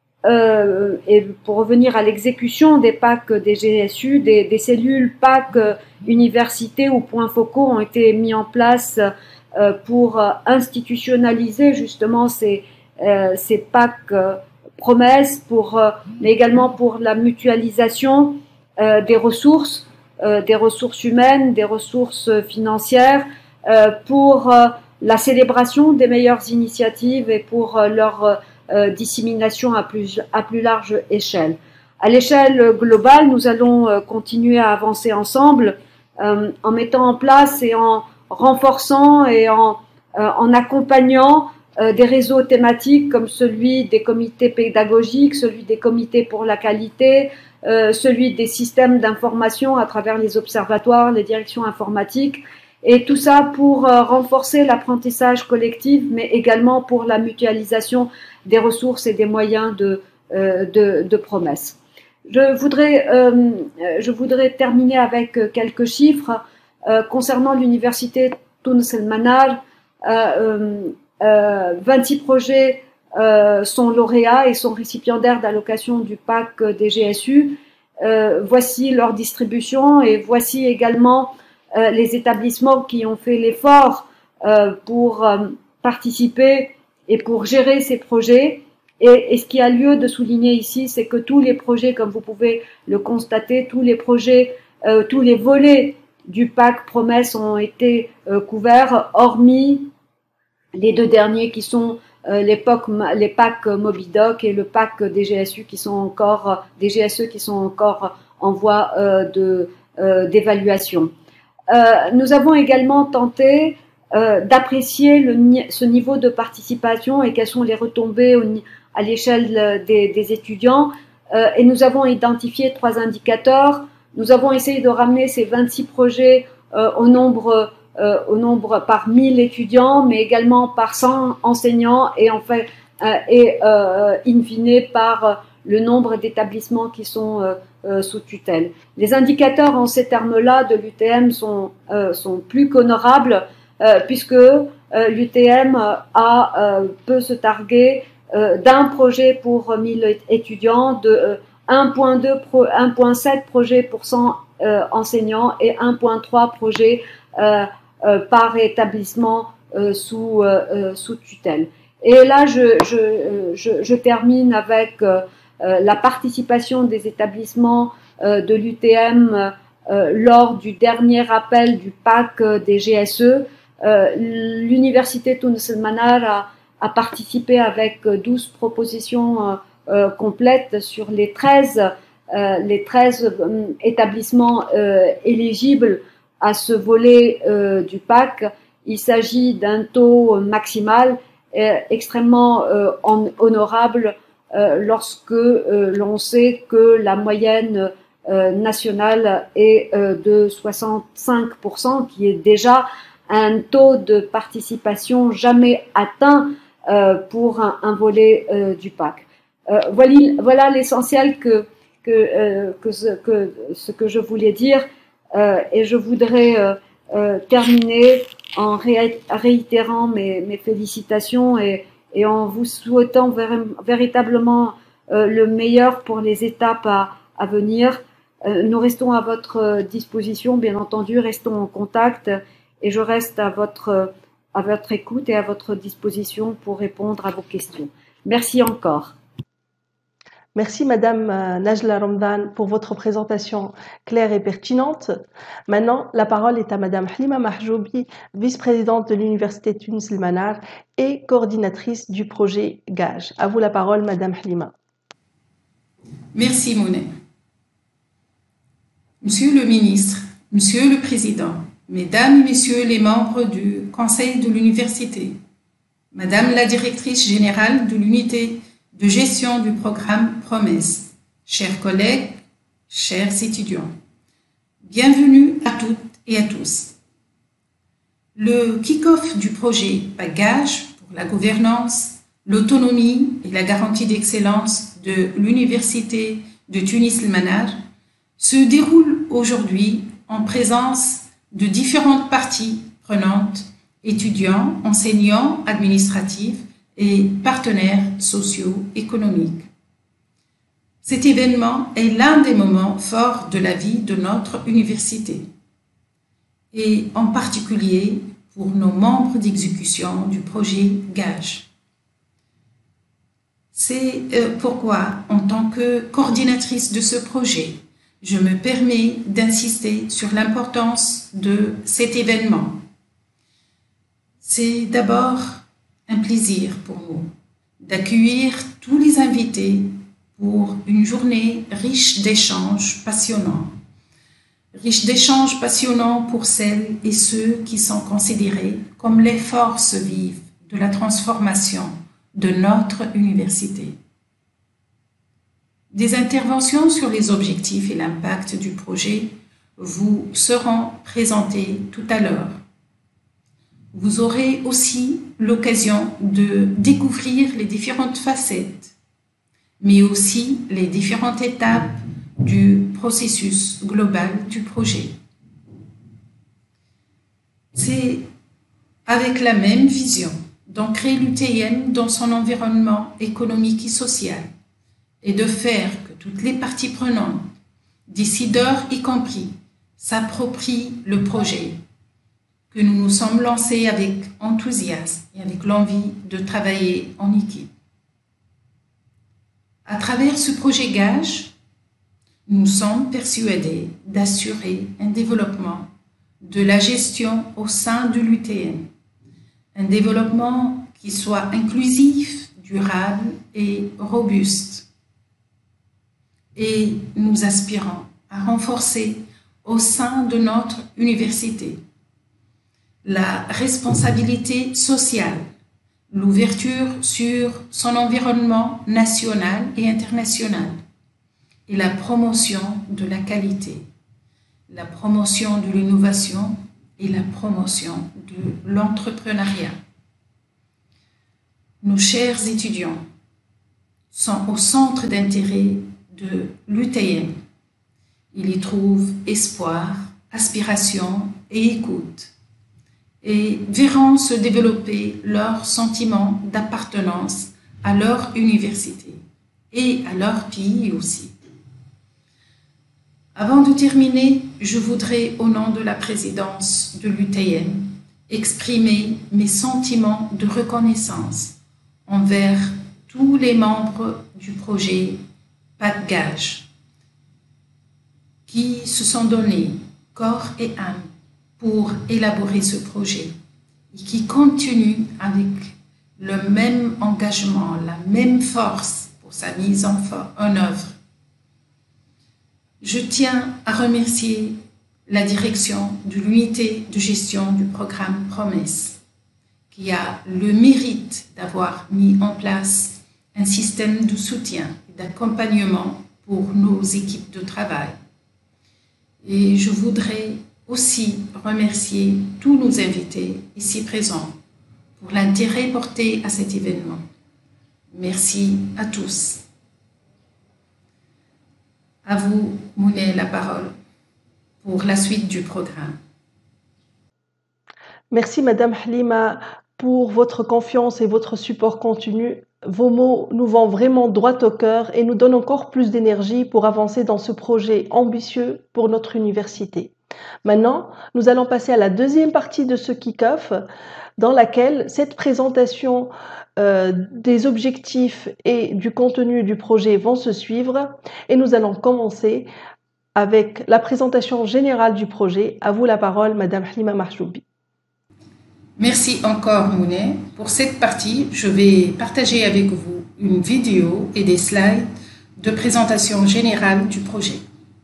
Euh, et pour revenir à l'exécution des packs des G S U, des, des cellules packs euh, universités ou points focaux ont été mis en place euh, pour euh, institutionnaliser justement ces, euh, ces packs euh, promesses, pour, euh, mais également pour la mutualisation euh, des ressources, euh, des ressources humaines, des ressources financières, euh, pour euh, la célébration des meilleures initiatives et pour euh, leur euh, Euh, dissémination à plus, à plus large échelle. À l'échelle globale, nous allons euh, continuer à avancer ensemble euh, en mettant en place et en renforçant et en, euh, en accompagnant euh, des réseaux thématiques comme celui des comités pédagogiques, celui des comités pour la qualité, euh, celui des systèmes d'information à travers les observatoires, les directions informatiques. Et tout ça pour euh, renforcer l'apprentissage collectif, mais également pour la mutualisation des ressources et des moyens de, euh, de, de promesses. Je voudrais, euh, je voudrais terminer avec quelques chiffres euh, concernant l'université Tunis El Manar. Euh, euh, vingt-six projets euh, sont lauréats et sont récipiendaires d'allocations du pack des G S U. Euh, voici leur distribution et voici également Euh, les établissements qui ont fait l'effort euh, pour euh, participer et pour gérer ces projets. Et, et ce qui a lieu de souligner ici, c'est que tous les projets, comme vous pouvez le constater, tous les projets, euh, tous les volets du pack promesses ont été euh, couverts, hormis les deux derniers qui sont euh, les, POC, les packs Mobidoc et le pack des G S U qui sont encore, des G S E qui sont encore en voie euh, de, euh, d'évaluation. Euh, nous avons également tenté euh, d'apprécier le, ce niveau de participation et quelles sont les retombées au, à l'échelle des, des étudiants. Euh, et nous avons identifié trois indicateurs. Nous avons essayé de ramener ces vingt-six projets euh, au nombre, euh, au nombre par mille étudiants, mais également par cent enseignants et en fait, euh, et euh, in fine par le nombre d'établissements qui sont euh, euh, sous tutelle. Les indicateurs en ces termes-là de l'U T M sont, euh, sont plus qu'honorables euh, puisque euh, l'U T M a, euh, peut se targuer euh, d'un projet pour mille étudiants, de euh, un virgule deux, un virgule sept projets pour cent euh, enseignants et un virgule trois projets euh, euh, par établissement euh, sous, euh, euh, sous tutelle. Et là, je, je, je, je termine avec euh, Euh, la participation des établissements euh, de l'U T M euh, lors du dernier appel du pack euh, des G S E. Euh, L'université Tunis El Manar a, a participé avec douze propositions euh, euh, complètes sur les treize, euh, les treize euh, établissements euh, éligibles à ce volet euh, du pack. Il s'agit d'un taux maximal euh, extrêmement euh, honorable Euh, lorsque euh, l'on sait que la moyenne euh, nationale est euh, de soixante-cinq pour cent, qui est déjà un taux de participation jamais atteint euh, pour un, un volet euh, du pack. Euh, voilà voilà l'essentiel que, que, euh, que, ce, que ce que je voulais dire euh, et je voudrais euh, euh, terminer en ré réitérant mes, mes félicitations et et en vous souhaitant véritablement euh, le meilleur pour les étapes à, à venir. Euh, nous restons à votre disposition, bien entendu, restons en contact et je reste à votre, à votre écoute et à votre disposition pour répondre à vos questions. Merci encore.
Merci Madame Najla Ramdan pour votre présentation claire et pertinente. Maintenant, la parole est à Madame Halima Mahjoubi, vice-présidente de l'Université Tunis El Manar et coordinatrice du projet GAGE. À vous la parole, Madame Halima.
Merci Mounet. Monsieur le ministre, Monsieur le Président, Mesdames et Messieurs les membres du Conseil de l'Université, Madame la Directrice Générale de l'Unité de gestion du programme Promesse, chers collègues, chers étudiants, bienvenue à toutes et à tous. Le kick-off du projet GAGE pour la gouvernance, l'autonomie et la garantie d'excellence de l'Université de Tunis El Manar se déroule aujourd'hui en présence de différentes parties prenantes, étudiants, enseignants, administratifs et partenaires socio-économiques. Cet événement est l'un des moments forts de la vie de notre université et en particulier pour nos membres d'exécution du projet GAGE. C'est pourquoi, en tant que coordinatrice de ce projet, je me permets d'insister sur l'importance de cet événement. C'est d'abord un plaisir pour nous d'accueillir tous les invités pour une journée riche d'échanges passionnants. Riche d'échanges passionnants pour celles et ceux qui sont considérés comme les forces vives de la transformation de notre université. Des interventions sur les objectifs et l'impact du projet vous seront présentées tout à l'heure. Vous aurez aussi l'occasion de découvrir les différentes facettes, mais aussi les différentes étapes du processus global du projet. C'est avec la même vision d'ancrer l'U T M dans son environnement économique et social et de faire que toutes les parties prenantes, décideurs y compris, s'approprient le projet, que nous nous sommes lancés avec enthousiasme et avec l'envie de travailler en équipe. À travers ce projet GAGE, nous sommes persuadés d'assurer un développement de la gestion au sein de l'U T M, un développement qui soit inclusif, durable et robuste. Et nous aspirons à renforcer au sein de notre université la responsabilité sociale, l'ouverture sur son environnement national et international et la promotion de la qualité, la promotion de l'innovation et la promotion de l'entrepreneuriat. Nos chers étudiants sont au centre d'intérêt de l'U T M. Ils y trouvent espoir, aspiration et écoute et verront se développer leur sentiment d'appartenance à leur université et à leur pays aussi. Avant de terminer, je voudrais, au nom de la présidence de l'U T M, exprimer mes sentiments de reconnaissance envers tous les membres du projet GAGE qui se sont donnés corps et âme pour élaborer ce projet et qui continuent avec le même engagement, la même force pour sa mise en, en œuvre. Je tiens à remercier la direction de l'unité de gestion du programme Promesse, qui a le mérite d'avoir mis en place un système de soutien et d'accompagnement pour nos équipes de travail. Et je voudrais aussi remercier tous nos invités ici présents pour l'intérêt porté à cet événement. Merci à tous. À vous, Mounet, la parole pour la suite du programme.
Merci Madame Halima pour votre confiance et votre support continu vos mots nous vont vraiment droit au cœur et nous donnent encore plus d'énergie pour avancer dans ce projet ambitieux pour notre université. Maintenant, nous allons passer à la deuxième partie de ce kick-off, dans laquelle cette présentation euh, des objectifs et du contenu du projet vont se suivre. Et nous allons commencer avec la présentation générale du projet. À vous la parole, Madame Halima Mahjoubi.
Merci encore, Mounet. Pour cette partie, je vais partager avec vous une vidéo et des slides de présentation générale du projet.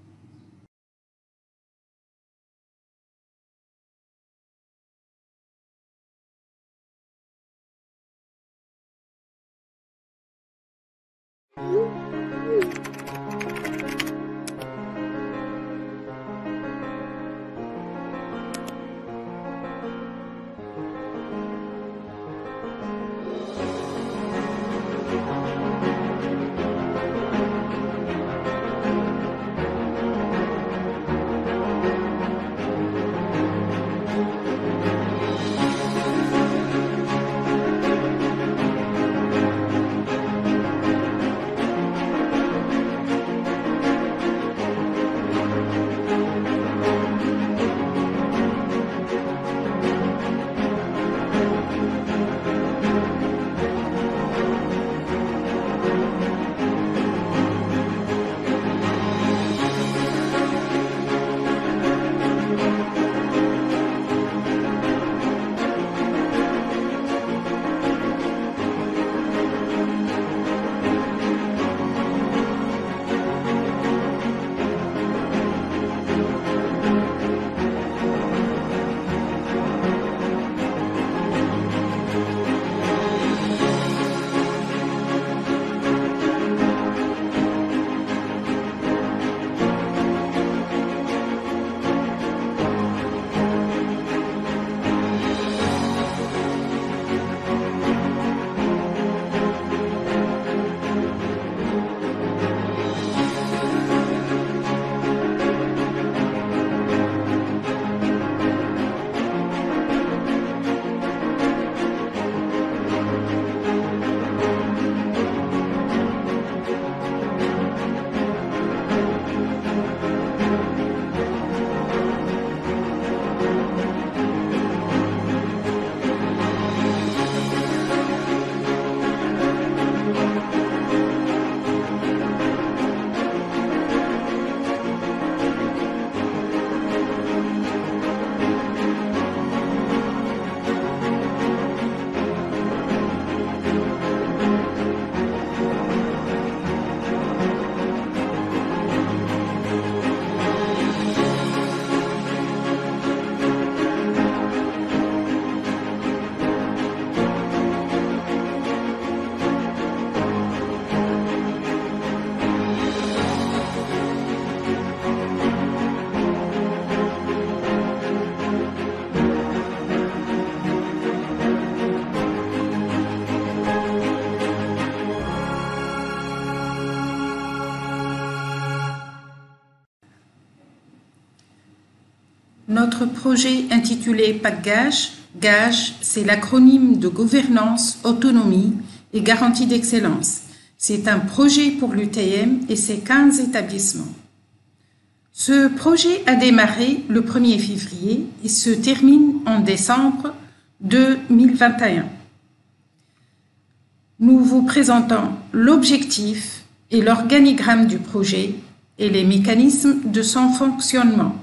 Notre projet intitulé PACGAGE, GAGE, c'est l'acronyme de gouvernance, autonomie et garantie d'excellence. C'est un projet pour l'U T M et ses quinze établissements. Ce projet a démarré le premier février et se termine en décembre deux mille vingt et un. Nous vous présentons l'objectif et l'organigramme du projet et les mécanismes de son fonctionnement.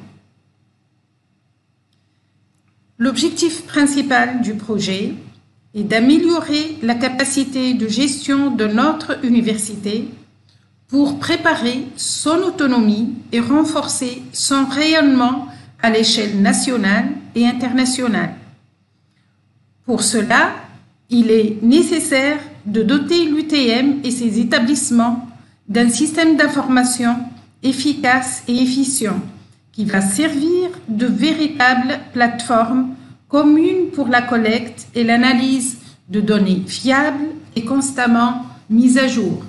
L'objectif principal du projet est d'améliorer la capacité de gestion de notre université pour préparer son autonomie et renforcer son rayonnement à l'échelle nationale et internationale. Pour cela, il est nécessaire de doter l'U T M et ses établissements d'un système d'information efficace et efficient qui va servir de véritable plateforme commune pour la collecte et l'analyse de données fiables et constamment mises à jour.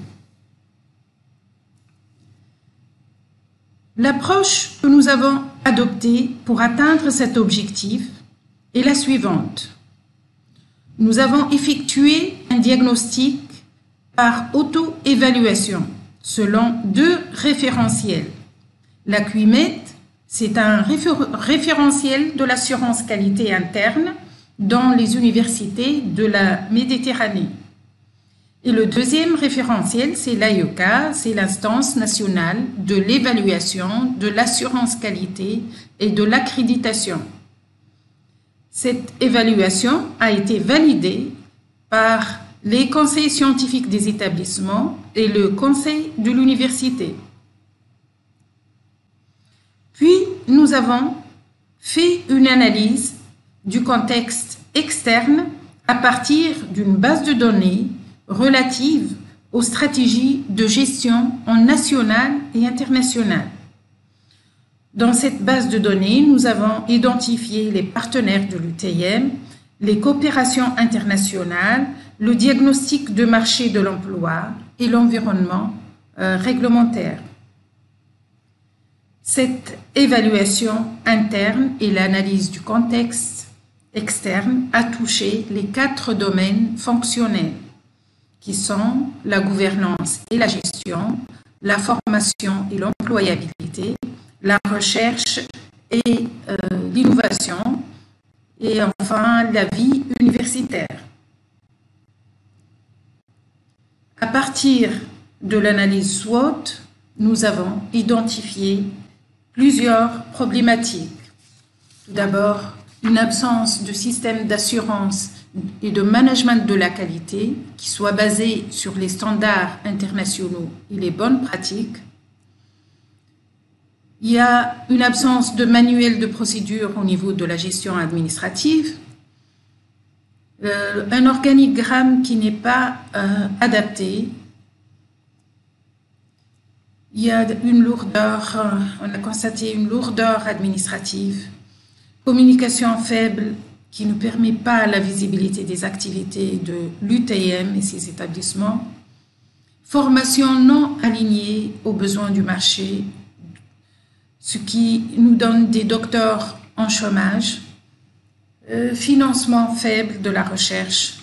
L'approche que nous avons adoptée pour atteindre cet objectif est la suivante. Nous avons effectué un diagnostic par auto-évaluation selon deux référentiels. La Q I M E T, c'est un réfé- référentiel de l'assurance qualité interne dans les universités de la Méditerranée. Et le deuxième référentiel, c'est l'A I E C A, c'est l'instance nationale de l'évaluation de l'assurance qualité et de l'accréditation. Cette évaluation a été validée par les conseils scientifiques des établissements et le conseil de l'université. Puis, nous avons fait une analyse du contexte externe à partir d'une base de données relative aux stratégies de gestion en national et international. Dans cette base de données, nous avons identifié les partenaires de l'U T I M, les coopérations internationales, le diagnostic de marché de l'emploi et l'environnement euh, réglementaire. Cette évaluation interne et l'analyse du contexte externe a touché les quatre domaines fonctionnels qui sont la gouvernance et la gestion, la formation et l'employabilité, la recherche et euh, l'innovation, et enfin la vie universitaire. À partir de l'analyse SWOT, nous avons identifié plusieurs problématiques. Tout d'abord, une absence de système d'assurance et de management de la qualité qui soit basé sur les standards internationaux et les bonnes pratiques. Il y a une absence de manuel de procédure au niveau de la gestion administrative, euh, un organigramme qui n'est pas euh, adapté. Il y a une lourdeur, euh, on a constaté une lourdeur administrative, communication faible qui ne permet pas la visibilité des activités de l'U T I M et ses établissements, formation non alignée aux besoins du marché, ce qui nous donne des docteurs en chômage, euh, financement faible de la recherche,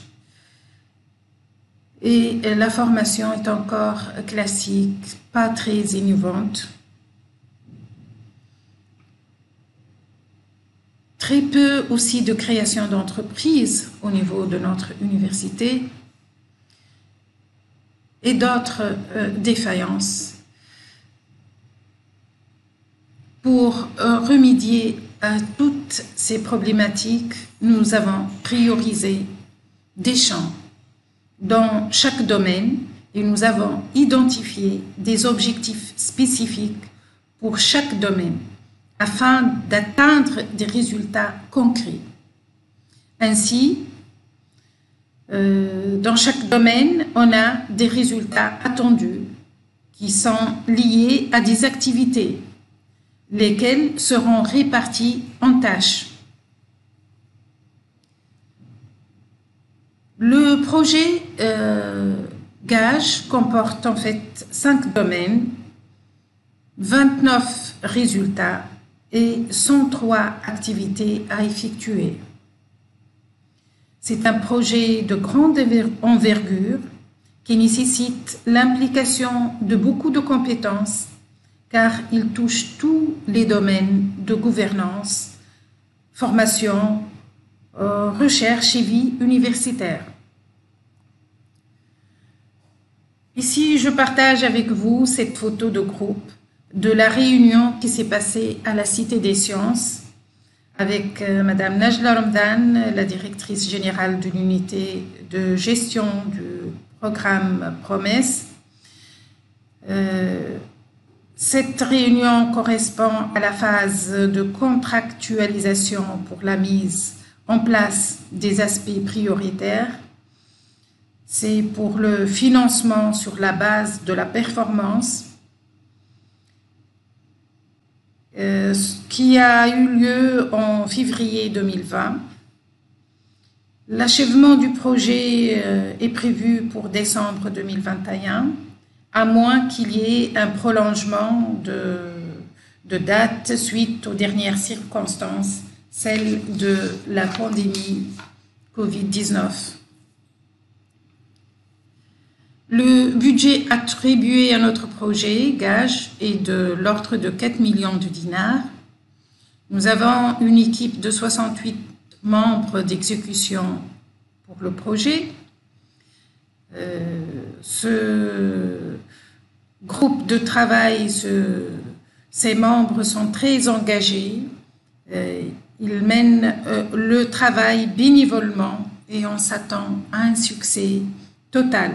et euh, la formation est encore classique, pas très innovante. Très peu aussi de création d'entreprises au niveau de notre université et d'autres euh, défaillances. Pour euh, remédier à toutes ces problématiques, nous avons priorisé des champs dans chaque domaine et nous avons identifié des objectifs spécifiques pour chaque domaine afin d'atteindre des résultats concrets. Ainsi, euh, dans chaque domaine, on a des résultats attendus qui sont liés à des activités, lesquelles seront réparties en tâches. Le projet euh, Gage comporte en fait cinq domaines, vingt-neuf résultats et cent trois activités à effectuer. C'est un projet de grande envergure qui nécessite l'implication de beaucoup de compétences car il touche tous les domaines de gouvernance, formation, euh, recherche et vie universitaire. Ici, je partage avec vous cette photo de groupe de la réunion qui s'est passée à la Cité des Sciences avec euh, Madame Najla Ramdan, la directrice générale de l'unité de gestion du programme Promesse. Euh, cette réunion correspond à la phase de contractualisation pour la mise en place des aspects prioritaires. C'est pour le financement sur la base de la performance Euh, qui a eu lieu en février deux mille vingt. L'achèvement du projet euh, est prévu pour décembre deux mille vingt et un, à moins qu'il y ait un prolongement de, de date suite aux dernières circonstances, celle de la pandémie covid dix-neuf. Le budget attribué à notre projet Gage est de l'ordre de quatre millions de dinars. Nous avons une équipe de soixante-huit membres d'exécution pour le projet. Euh, ce groupe de travail, ce, ces membres sont très engagés. Euh, ils mènent euh, le travail bénévolement et on s'attend à un succès total.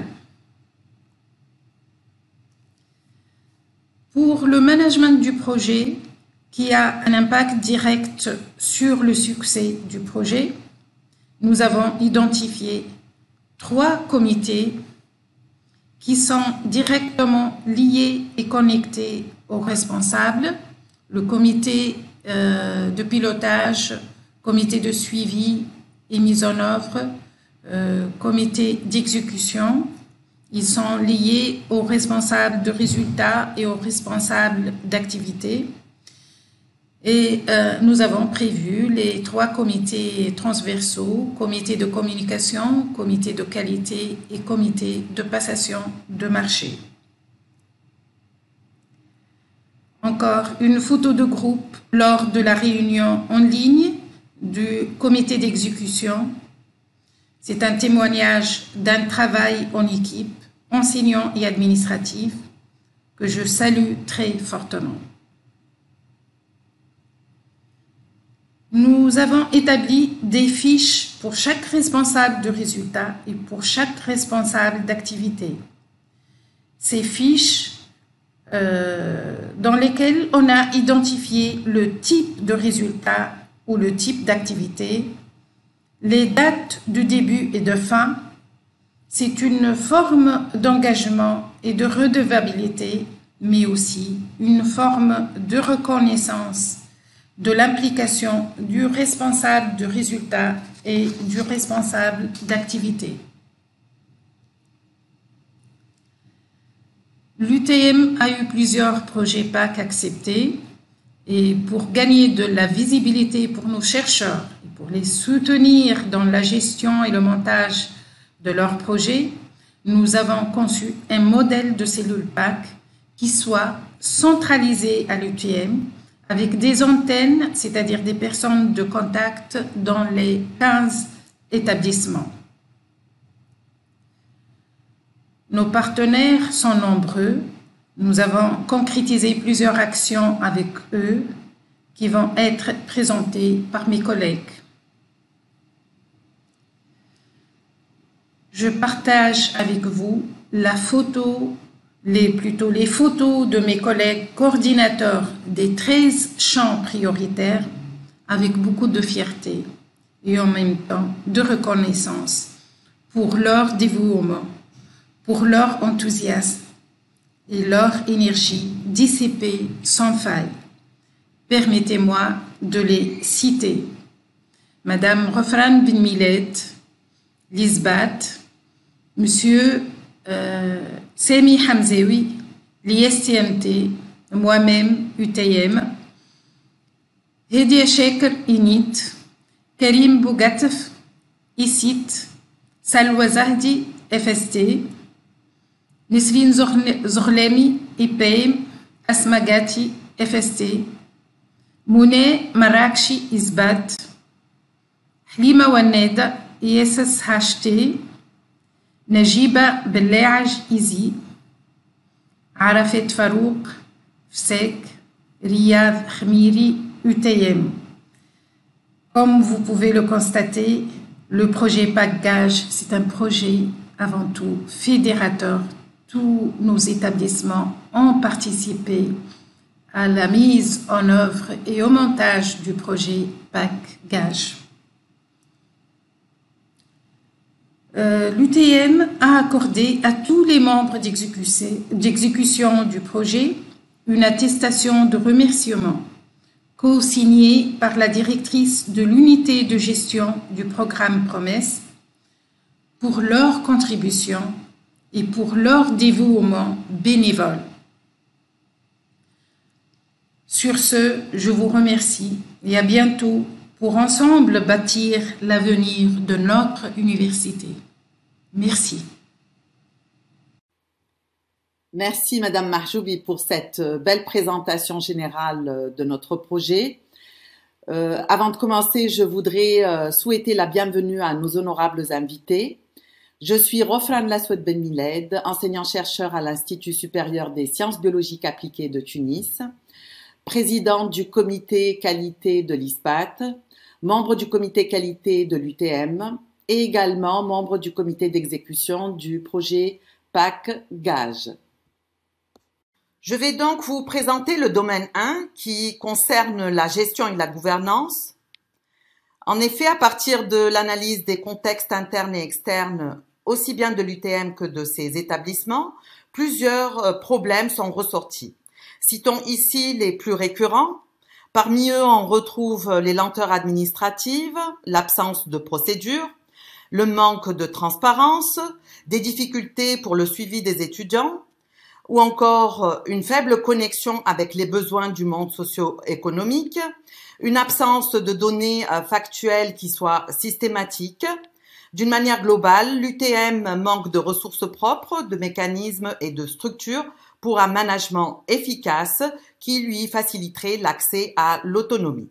Pour le management du projet, qui a un impact direct sur le succès du projet, nous avons identifié trois comités qui sont directement liés et connectés aux responsables, le comité euh, de pilotage, comité de suivi et mise en œuvre, euh, comité d'exécution. Ils sont liés aux responsables de résultats et aux responsables d'activité. Et euh, nous avons prévu les trois comités transversaux, comité de communication, comité de qualité et comité de passation de marché. Encore une photo de groupe lors de la réunion en ligne du comité d'exécution. C'est un témoignage d'un travail en équipe, enseignant et administratif, que je salue très fortement. Nous avons établi des fiches pour chaque responsable de résultat et pour chaque responsable d'activité. Ces fiches euh, dans lesquelles on a identifié le type de résultat ou le type d'activité, les dates du début et de fin. C'est une forme d'engagement et de redevabilité, mais aussi une forme de reconnaissance de l'implication du responsable de résultat et du responsable d'activité. L'U T M a eu plusieurs projets P A C acceptés et pour gagner de la visibilité pour nos chercheurs et pour les soutenir dans la gestion et le montage de leurs projets, nous avons conçu un modèle de cellule P A C qui soit centralisé à l'U T M avec des antennes, c'est-à-dire des personnes de contact dans les quinze établissements. Nos partenaires sont nombreux. Nous avons concrétisé plusieurs actions avec eux qui vont être présentées par mes collègues. Je partage avec vous la photo Les, plutôt les photos de mes collègues coordinateurs des treize champs prioritaires avec beaucoup de fierté et en même temps de reconnaissance pour leur dévouement, pour leur enthousiasme et leur énergie dissipée sans faille. Permettez-moi de les citer. Madame Rofran Ben Miled, Lisbat, Monsieur euh, Semi Hamzewi, l'I S T M T, moi-même, U T M, Hedia Sheker Init, Karim Bougatef, I C I T, Salwa Zahdi, F S T, Nisrin Zorlemi, I P E M, Asmagati, F S T, Moune Marakshi, Isbat, Halima Waneda, I S S H T, Najiba Belleaj Izi, Arafet Farouk, F S E C, Riyad Khmiri, U T M. Comme vous pouvez le constater, le projet P A C Gage, c'est un projet avant tout fédérateur. Tous nos établissements ont participé à la mise en œuvre et au montage du projet P A C Gage. Euh, L'U T M a accordé à tous les membres d'exécution du projet une attestation de remerciement co-signée par la directrice de l'unité de gestion du programme Promesse pour leur contribution et pour leur dévouement bénévole. Sur ce, je vous remercie et à bientôt pour ensemble bâtir l'avenir de notre université. Merci.
Merci Madame Mahjoubi pour cette belle présentation générale de notre projet. Euh, avant de commencer, je voudrais euh, souhaiter la bienvenue à nos honorables invités. Je suis Rofran Laswed Ben Miled, enseignant-chercheur à l'Institut supérieur des sciences biologiques appliquées de Tunis, présidente du comité qualité de l'I S P A T, membre du comité qualité de l'U T M et également membre du comité d'exécution du projet P A C Gage. Je vais donc vous présenter le domaine un qui concerne la gestion et la gouvernance. En effet, à partir de l'analyse des contextes internes et externes, aussi bien de l'U T M que de ses établissements, plusieurs problèmes sont ressortis. Citons ici les plus récurrents. Parmi eux, on retrouve les lenteurs administratives, l'absence de procédure, le manque de transparence, des difficultés pour le suivi des étudiants, ou encore une faible connexion avec les besoins du monde socio-économique, une absence de données factuelles qui soient systématiques. D'une manière globale, l'U T M manque de ressources propres, de mécanismes et de structures pour un management efficace qui lui faciliterait l'accès à l'autonomie.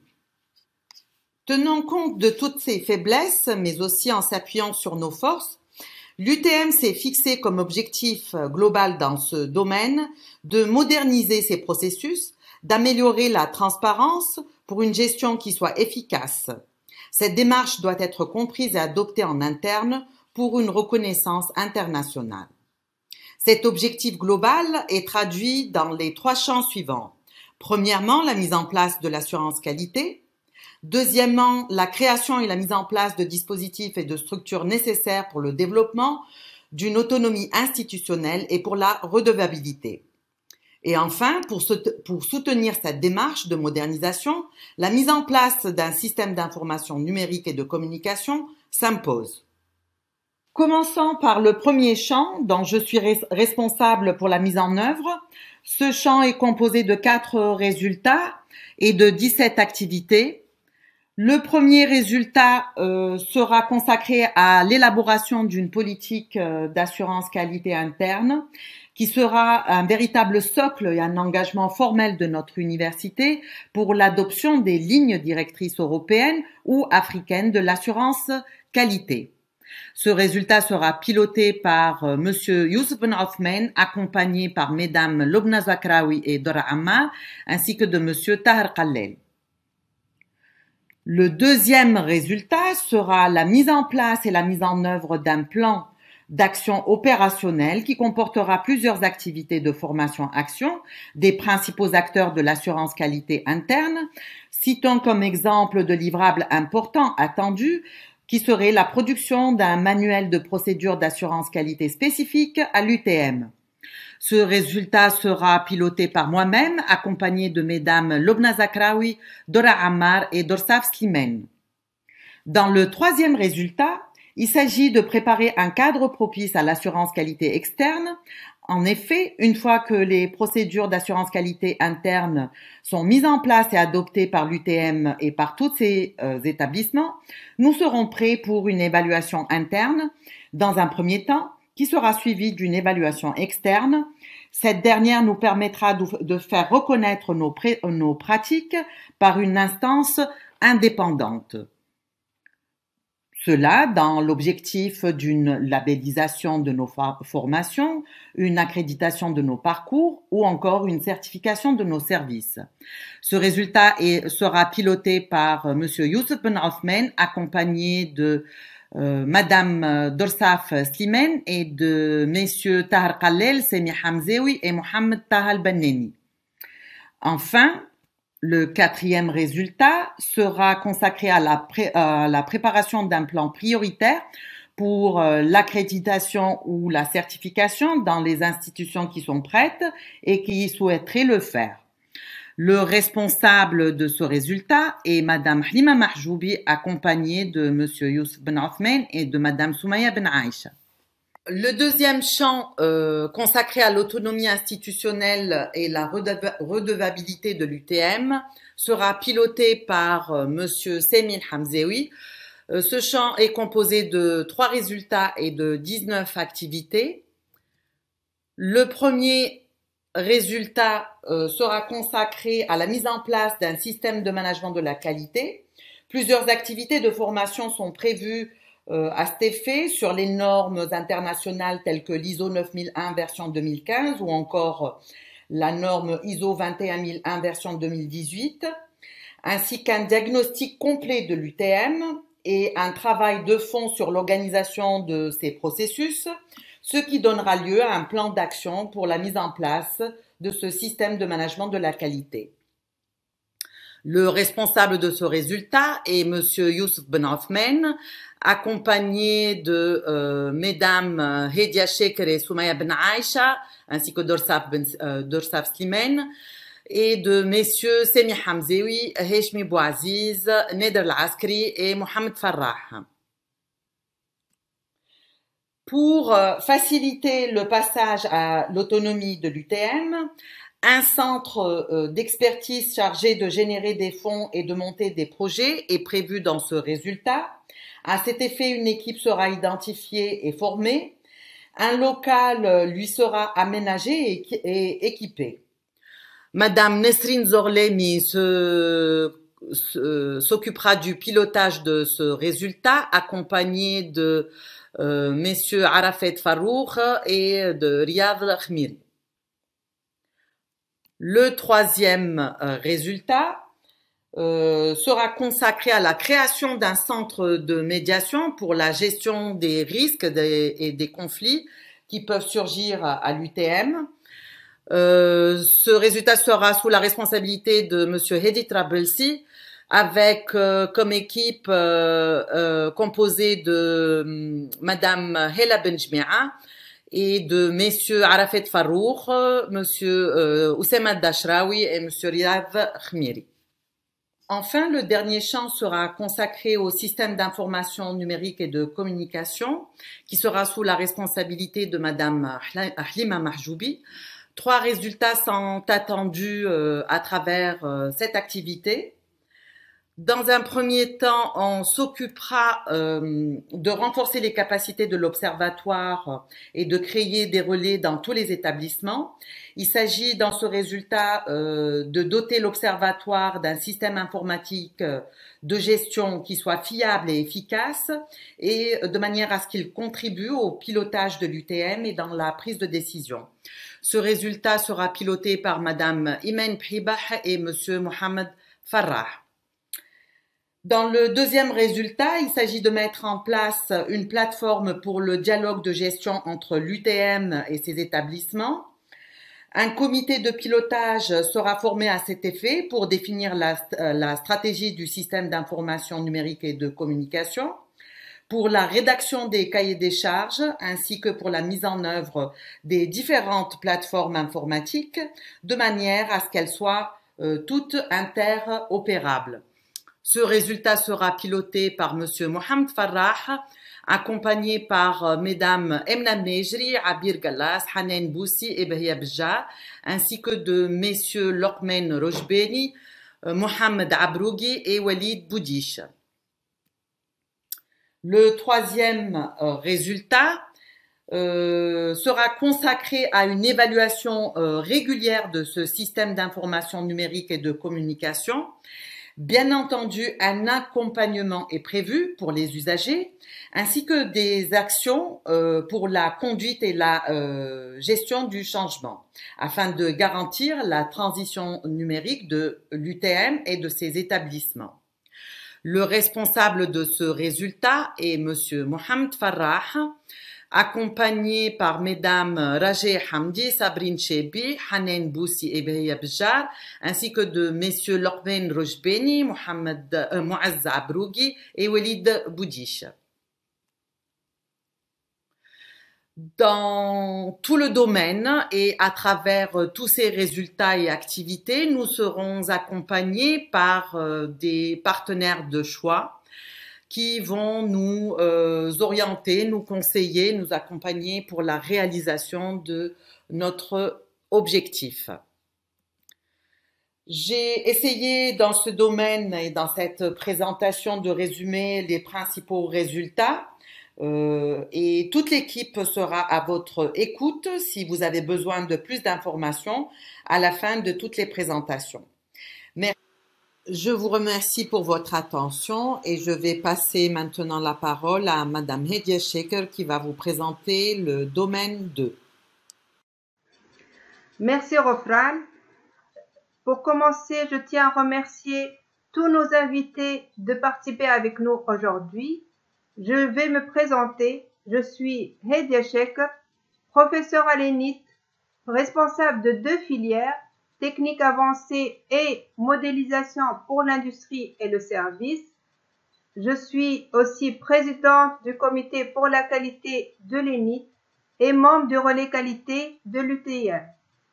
Tenant compte de toutes ces faiblesses, mais aussi en s'appuyant sur nos forces, l'U T M s'est fixé comme objectif global dans ce domaine de moderniser ses processus, d'améliorer la transparence pour une gestion qui soit efficace. Cette démarche doit être comprise et adoptée en interne pour une reconnaissance internationale. Cet objectif global est traduit dans les trois champs suivants. Premièrement, la mise en place de l'assurance qualité. Deuxièmement, la création et la mise en place de dispositifs et de structures nécessaires pour le développement d'une autonomie institutionnelle et pour la redevabilité. Et enfin, pour, pour soutenir cette démarche de modernisation, la mise en place d'un système d'information numérique et de communication s'impose. Commençons par le premier champ dont je suis responsable pour la mise en œuvre. Ce champ est composé de quatre résultats et de dix-sept activités. Le premier résultat euh, sera consacré à l'élaboration d'une politique euh, d'assurance qualité interne qui sera un véritable socle et un engagement formel de notre université pour l'adoption des lignes directrices européennes ou africaines de l'assurance qualité. Ce résultat sera piloté par euh, Monsieur Youssef Ben Othman, accompagné par Mesdames Lobna Zakraoui et Dora Ammar, ainsi que de Monsieur Tahar Khalel. Le deuxième résultat sera la mise en place et la mise en œuvre d'un plan d'action opérationnelle qui comportera plusieurs activités de formation-action des principaux acteurs de l'assurance qualité interne. Citons comme exemple de livrables importants attendus qui serait la production d'un manuel de procédure d'assurance qualité spécifique à l'U T M. Ce résultat sera piloté par moi-même, accompagné de Mesdames Lobna Zakraoui, Dora Ammar et Dorsaf Slimane. Dans le troisième résultat, il s'agit de préparer un cadre propice à l'assurance qualité externe. En effet, une fois que les procédures d'assurance qualité interne sont mises en place et adoptées par l'U T M et par tous ces euh, établissements, nous serons prêts pour une évaluation interne dans un premier temps, qui sera suivie d'une évaluation externe. Cette dernière nous permettra de faire reconnaître nos, pré- nos pratiques par une instance indépendante. Cela dans l'objectif d'une labellisation de nos formations, une accréditation de nos parcours ou encore une certification de nos services. Ce résultat est, sera piloté par Monsieur Youssef Ben Othman, accompagné de Euh, Madame Dorsaf Slimane et de Messieurs Tahar Khalel, Semi Hamzeoui et Mohamed Tahal Banneni. Enfin, le quatrième résultat sera consacré à la, pré- à la préparation d'un plan prioritaire pour euh, l'accréditation ou la certification dans les institutions qui sont prêtes et qui souhaiteraient le faire. Le responsable de ce résultat est Madame Halima Mahjoubi, accompagnée de Monsieur Youssef Ben Othman et de Madame Soumaya Ben Aïcha. Le deuxième champ euh, consacré à l'autonomie institutionnelle et la redeva- redevabilité de l'U T M sera piloté par euh, Monsieur Semil Hamzeoui. Euh, ce champ est composé de trois résultats et de dix-neuf activités. Le premier résultat euh, sera consacré à la mise en place d'un système de management de la qualité. Plusieurs activités de formation sont prévues euh, à cet effet sur les normes internationales telles que l'I S O neuf mille un version deux mille quinze ou encore la norme I S O vingt et un mille un version deux mille dix-huit, ainsi qu'un diagnostic complet de l'U T M et un travail de fond sur l'organisation de ces processus, ce qui donnera lieu à un plan d'action pour la mise en place de ce système de management de la qualité. Le responsable de ce résultat est Monsieur Youssef Ben Othman, accompagné de euh, Mesdames Hedia Sheker et Soumaya Ben Aïcha, ainsi que Dorsaf, ben, euh, Dorsaf Slimane, et de Messieurs Semi Hamzewi, Heshmi Bouaziz, Neder Al-Askri et Mohamed Farrah. Pour faciliter le passage à l'autonomie de l'U T M, un centre d'expertise chargé de générer des fonds et de monter des projets est prévu dans ce résultat. À cet effet, une équipe sera identifiée et formée. Un local lui sera aménagé et équipé. Madame Nesrine Zorlemi se s'occupera du pilotage de ce résultat, accompagnée de euh, messieurs Arafat Farouk et de Riyad Khmiri. Le troisième euh, résultat euh, sera consacré à la création d'un centre de médiation pour la gestion des risques des, et des conflits qui peuvent surgir à, à l'U T M. Euh, ce résultat sera sous la responsabilité de monsieur Hedi Trabelsi, avec euh, comme équipe euh, euh, composée de euh, madame Hela Benjmia et de messieurs Arafat Farouk, monsieur euh, Oussama Dashraoui et monsieur Riyad Khmiri. Enfin, le dernier champ sera consacré au système d'information numérique et de communication, qui sera sous la responsabilité de madame Halima Mahjoubi. Trois résultats sont attendus euh, à travers euh, cette activité. Dans un premier temps, on s'occupera euh, de renforcer les capacités de l'observatoire et de créer des relais dans tous les établissements. Il s'agit dans ce résultat euh, de doter l'observatoire d'un système informatique de gestion qui soit fiable et efficace et de manière à ce qu'il contribue au pilotage de l'U T M et dans la prise de décision. Ce résultat sera piloté par madame Imen Pribah et monsieur Mohamed Farrah. Dans le deuxième résultat, il s'agit de mettre en place une plateforme pour le dialogue de gestion entre l'U T M et ses établissements. Un comité de pilotage sera formé à cet effet pour définir la, la stratégie du système d'information numérique et de communication, pour la rédaction des cahiers des charges ainsi que pour la mise en œuvre des différentes plateformes informatiques de manière à ce qu'elles soient euh, toutes interopérables. Ce résultat sera piloté par monsieur Mohamed Farrah, accompagné par euh, mesdames Emna Nejri, Abir Gallas, Hanen Boussi et Behia Bja, ainsi que de messieurs Lokmen Rojbeni, euh, Mohamed Abrougi et Walid Boudiche. Le troisième euh, résultat euh, sera consacré à une évaluation euh, régulière de ce système d'information numérique et de communication. Bien entendu, un accompagnement est prévu pour les usagers, ainsi que des actions euh, pour la conduite et la euh, gestion du changement, afin de garantir la transition numérique de l'U T M et de ses établissements. Le responsable de ce résultat est monsieur Mohamed Farrah, accompagné par mesdames Rajé Hamdi, Sabrine Chebi, Hanen Boussi et Behia Bjar, ainsi que de messieurs Lokmen Rojbeni, Mohamed euh, Mouazza Abrougi et Walid Boudiche. Dans tout le domaine et à travers tous ces résultats et activités, nous serons accompagnés par euh, des partenaires de choix qui vont nous euh, orienter, nous conseiller, nous accompagner pour la réalisation de notre objectif. J'ai essayé dans ce domaine et dans cette présentation de résumer les principaux résultats. Euh, et toute l'équipe sera à votre écoute si vous avez besoin de plus d'informations à la fin de toutes les présentations. Merci. Je vous remercie pour votre attention et je vais passer maintenant la parole à Madame Hedia Shaker qui va vous présenter le domaine deux.
Merci Rofran. Pour commencer, je tiens à remercier tous nos invités de participer avec nous aujourd'hui. Je vais me présenter. Je suis Hedia Shaker, professeure à l'E N I T, responsable de deux filières, technique avancée et modélisation pour l'industrie et le service. Je suis aussi présidente du comité pour la qualité de l'E N I T et membre du relais qualité de l'U T I M.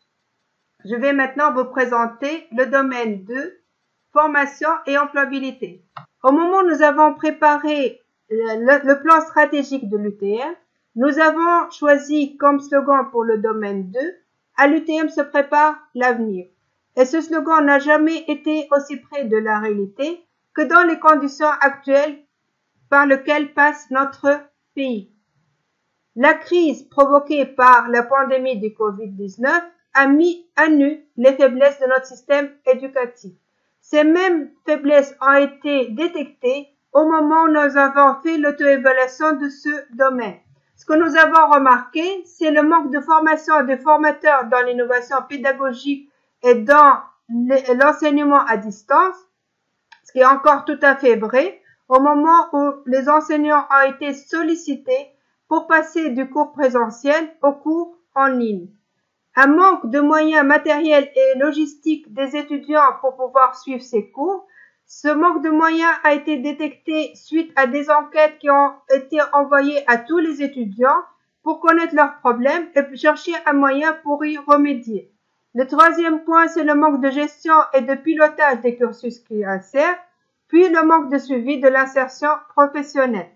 Je vais maintenant vous présenter le domaine deux, formation et employabilité. Au moment où nous avons préparé le, le plan stratégique de l'U T M, nous avons choisi comme slogan pour le domaine deux, à l'U T M se prépare l'avenir. Et ce slogan n'a jamais été aussi près de la réalité que dans les conditions actuelles par lesquelles passe notre pays. La crise provoquée par la pandémie du covid dix-neuf a mis à nu les faiblesses de notre système éducatif. Ces mêmes faiblesses ont été détectées au moment où nous avons fait l'auto-évaluation de ce domaine. Ce que nous avons remarqué, c'est le manque de formation des formateurs dans l'innovation pédagogique et dans l'enseignement à distance, ce qui est encore tout à fait vrai, au moment où les enseignants ont été sollicités pour passer du cours présentiel au cours en ligne. Un manque de moyens matériels et logistiques des étudiants pour pouvoir suivre ces cours. Ce manque de moyens a été détecté suite à des enquêtes qui ont été envoyées à tous les étudiants pour connaître leurs problèmes et chercher un moyen pour y remédier. Le troisième point, c'est le manque de gestion et de pilotage des cursus qui insèrent, puis le manque de suivi de l'insertion professionnelle.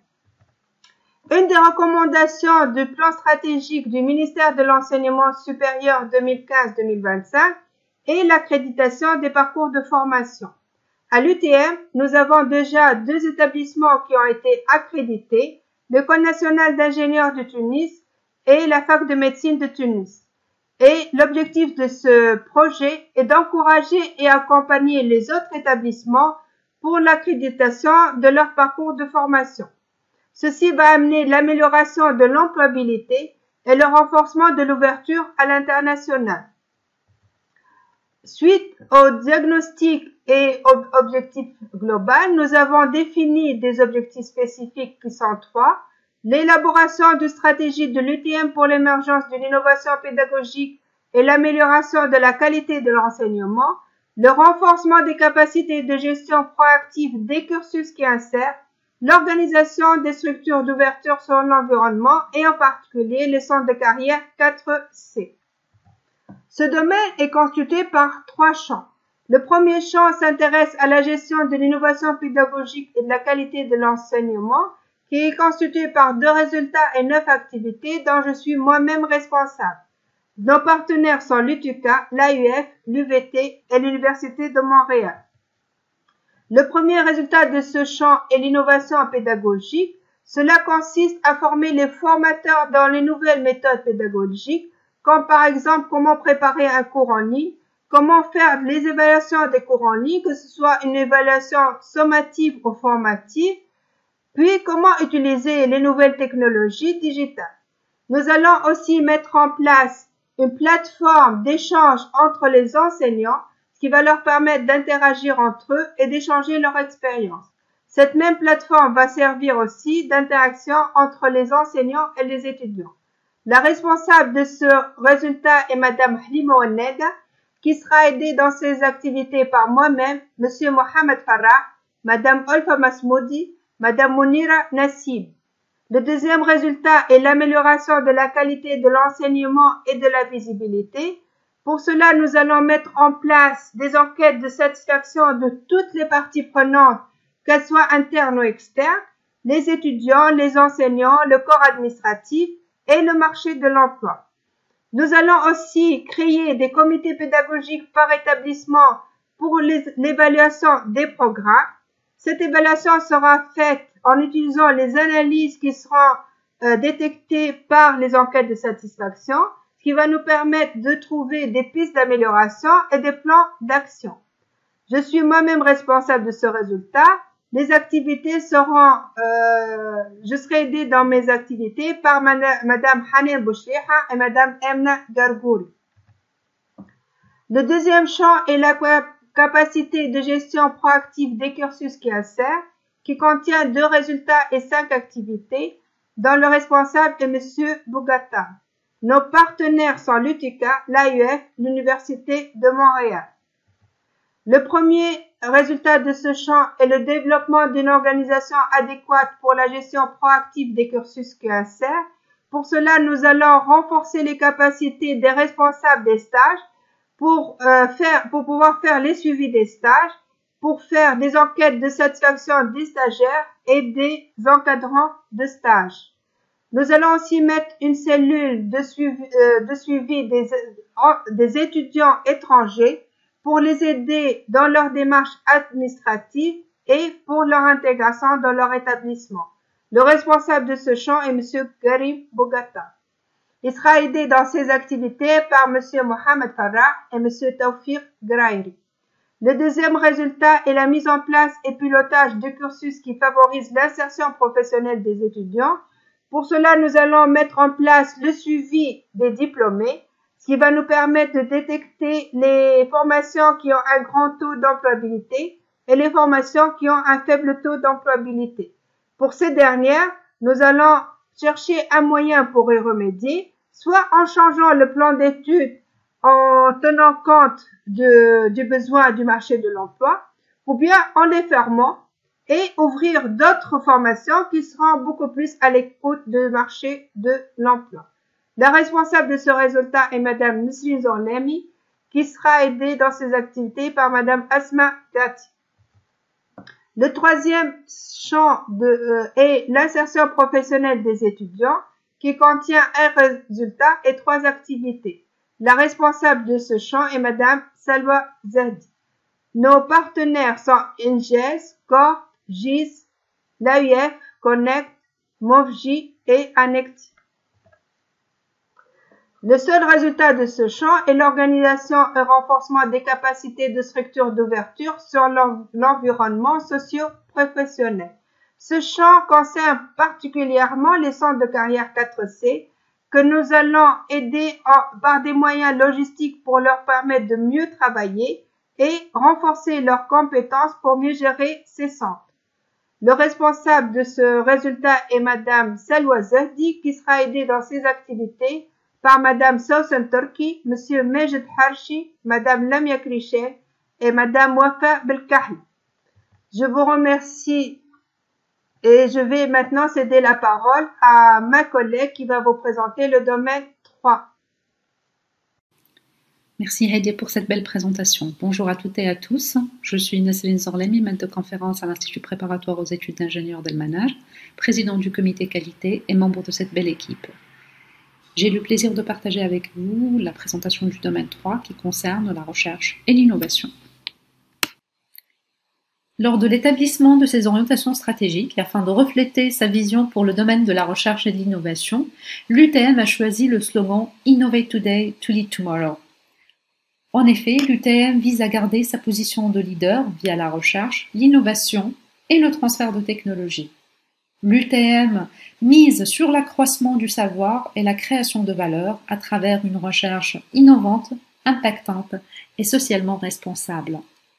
Une des recommandations du plan stratégique du ministère de l'Enseignement supérieur deux mille quinze à deux mille vingt-cinq est l'accréditation des parcours de formation. À l'U T M, nous avons déjà deux établissements qui ont été accrédités, l'École nationale d'ingénieurs de Tunis et la Fac de médecine de Tunis. Et l'objectif de ce projet est d'encourager et accompagner les autres établissements pour l'accréditation de leur parcours de formation. Ceci va amener l'amélioration de l'employabilité et le renforcement de l'ouverture à l'international. Suite au diagnostic et aux objectifs globaux, nous avons défini des objectifs spécifiques qui sont trois. L'élaboration d'une stratégie de l'U T M pour l'émergence de l'innovation pédagogique et l'amélioration de la qualité de l'enseignement, le renforcement des capacités de gestion proactive des cursus qui insèrent, l'organisation des structures d'ouverture sur l'environnement et en particulier les centres de carrière quatre C. Ce domaine est constitué par trois champs. Le premier champ s'intéresse à la gestion de l'innovation pédagogique et de la qualité de l'enseignement, qui est constitué par deux résultats et neuf activités dont je suis moi-même responsable. Nos partenaires sont l'U T U C A, l'A U F, l'U V T et l'Université de Montréal. Le premier résultat de ce champ est l'innovation pédagogique. Cela consiste à former les formateurs dans les nouvelles méthodes pédagogiques, comme par exemple comment préparer un cours en ligne, comment faire les évaluations des cours en ligne, que ce soit une évaluation sommative ou formative, puis comment utiliser les nouvelles technologies digitales. Nous allons aussi mettre en place une plateforme d'échange entre les enseignants, ce qui va leur permettre d'interagir entre eux et d'échanger leur expérience. Cette même plateforme va servir aussi d'interaction entre les enseignants et les étudiants. La responsable de ce résultat est Madame Halima Ouenneda, qui sera aidée dans ses activités par moi-même, Monsieur Mohamed Farah, Madame Olfa Masmoudi, Madame Mounira Nassib. Le deuxième résultat est l'amélioration de la qualité de l'enseignement et de la visibilité. Pour cela, nous allons mettre en place des enquêtes de satisfaction de toutes les parties prenantes, qu'elles soient internes ou externes, les étudiants, les enseignants, le corps administratif et le marché de l'emploi. Nous allons aussi créer des comités pédagogiques par établissement pour l'évaluation des programmes. Cette évaluation sera faite en utilisant les analyses qui seront euh, détectées par les enquêtes de satisfaction, ce qui va nous permettre de trouver des pistes d'amélioration et des plans d'action. Je suis moi-même responsable de ce résultat. Les activités seront, euh, je serai aidée dans mes activités par Madame Hanin Bouchliha et Madame Emna Gargoul. Le deuxième champ est la capacité de gestion proactive des cursus Q S R, qui contient deux résultats et cinq activités, dont le responsable est Monsieur Bougata. Nos partenaires sont l'U T C A, l'A U F, l'Université de Montréal. Le premier résultat de ce champ est le développement d'une organisation adéquate pour la gestion proactive des cursus Q S R. Pour cela, nous allons renforcer les capacités des responsables des stages pour, euh, faire, pour pouvoir faire les suivis des stages, pour faire des enquêtes de satisfaction des stagiaires et des encadrants de stage. Nous allons aussi mettre une cellule de suivi, euh, de suivi des, des étudiants étrangers pour les aider dans leur démarche administrative et pour leur intégration dans leur établissement. Le responsable de ce champ est Monsieur Karim Bogata. Il sera aidé dans ses activités par Monsieur Mohamed Farah et Monsieur Tawfiq Grairi. Le deuxième résultat est la mise en place et pilotage de cursus qui favorise l'insertion professionnelle des étudiants. Pour cela, nous allons mettre en place le suivi des diplômés, ce qui va nous permettre de détecter les formations qui ont un grand taux d'employabilité et les formations qui ont un faible taux d'employabilité. Pour ces dernières, nous allons chercher un moyen pour y remédier, soit en changeant le plan d'études en tenant compte de, du besoin du marché de l'emploi, ou bien en les fermant et ouvrir d'autres formations qui seront beaucoup plus à l'écoute du marché de l'emploi. La responsable de ce résultat est Madame Nisrin Zorlemi, qui sera aidée dans ses activités par Madame Asma Gati. Le troisième champ de, euh, est l'insertion professionnelle des étudiants, qui contient un résultat et trois activités. La responsable de ce champ est Madame Salwa Zahdi. Nos partenaires sont N G S, C O R, G I S, l'A U F, Connect, M O V J et Anecti. Le seul résultat de ce champ est l'organisation et renforcement des capacités de structure d'ouverture sur l'environnement socio-professionnel. Ce champ concerne particulièrement les centres de carrière quatre C que nous allons aider en, par des moyens logistiques pour leur permettre de mieux travailler et renforcer leurs compétences pour mieux gérer ces centres. Le responsable de ce résultat est Madame Salwa Zahdi, qui sera aidée dans ses activités par Madame Sousan Turki, Monsieur Majid Harshi, Madame Lamia Krichel et Madame Wafa Belkahi. Je vous remercie et je vais maintenant céder la parole à ma collègue qui va vous présenter le domaine trois.
Merci Heidi pour cette belle présentation. Bonjour à toutes et à tous. Je suis Nesrine Zorlemi, maître de conférence à l'Institut préparatoire aux études d'ingénieurs d'El-Manaj, présidente du comité qualité et membre de cette belle équipe. J'ai le plaisir de partager avec vous la présentation du domaine trois qui concerne la recherche et l'innovation. Lors de l'établissement de ses orientations stratégiques, afin de refléter sa vision pour le domaine de la recherche et de l'innovation, l'U T M a choisi le slogan « Innovate Today to Lead Tomorrow ». En effet, l'U T M vise à garder sa position de leader via la recherche, l'innovation et le transfert de technologies. L'U T M mise sur l'accroissement du savoir et la création de valeur à travers une recherche innovante, impactante et socialement responsable.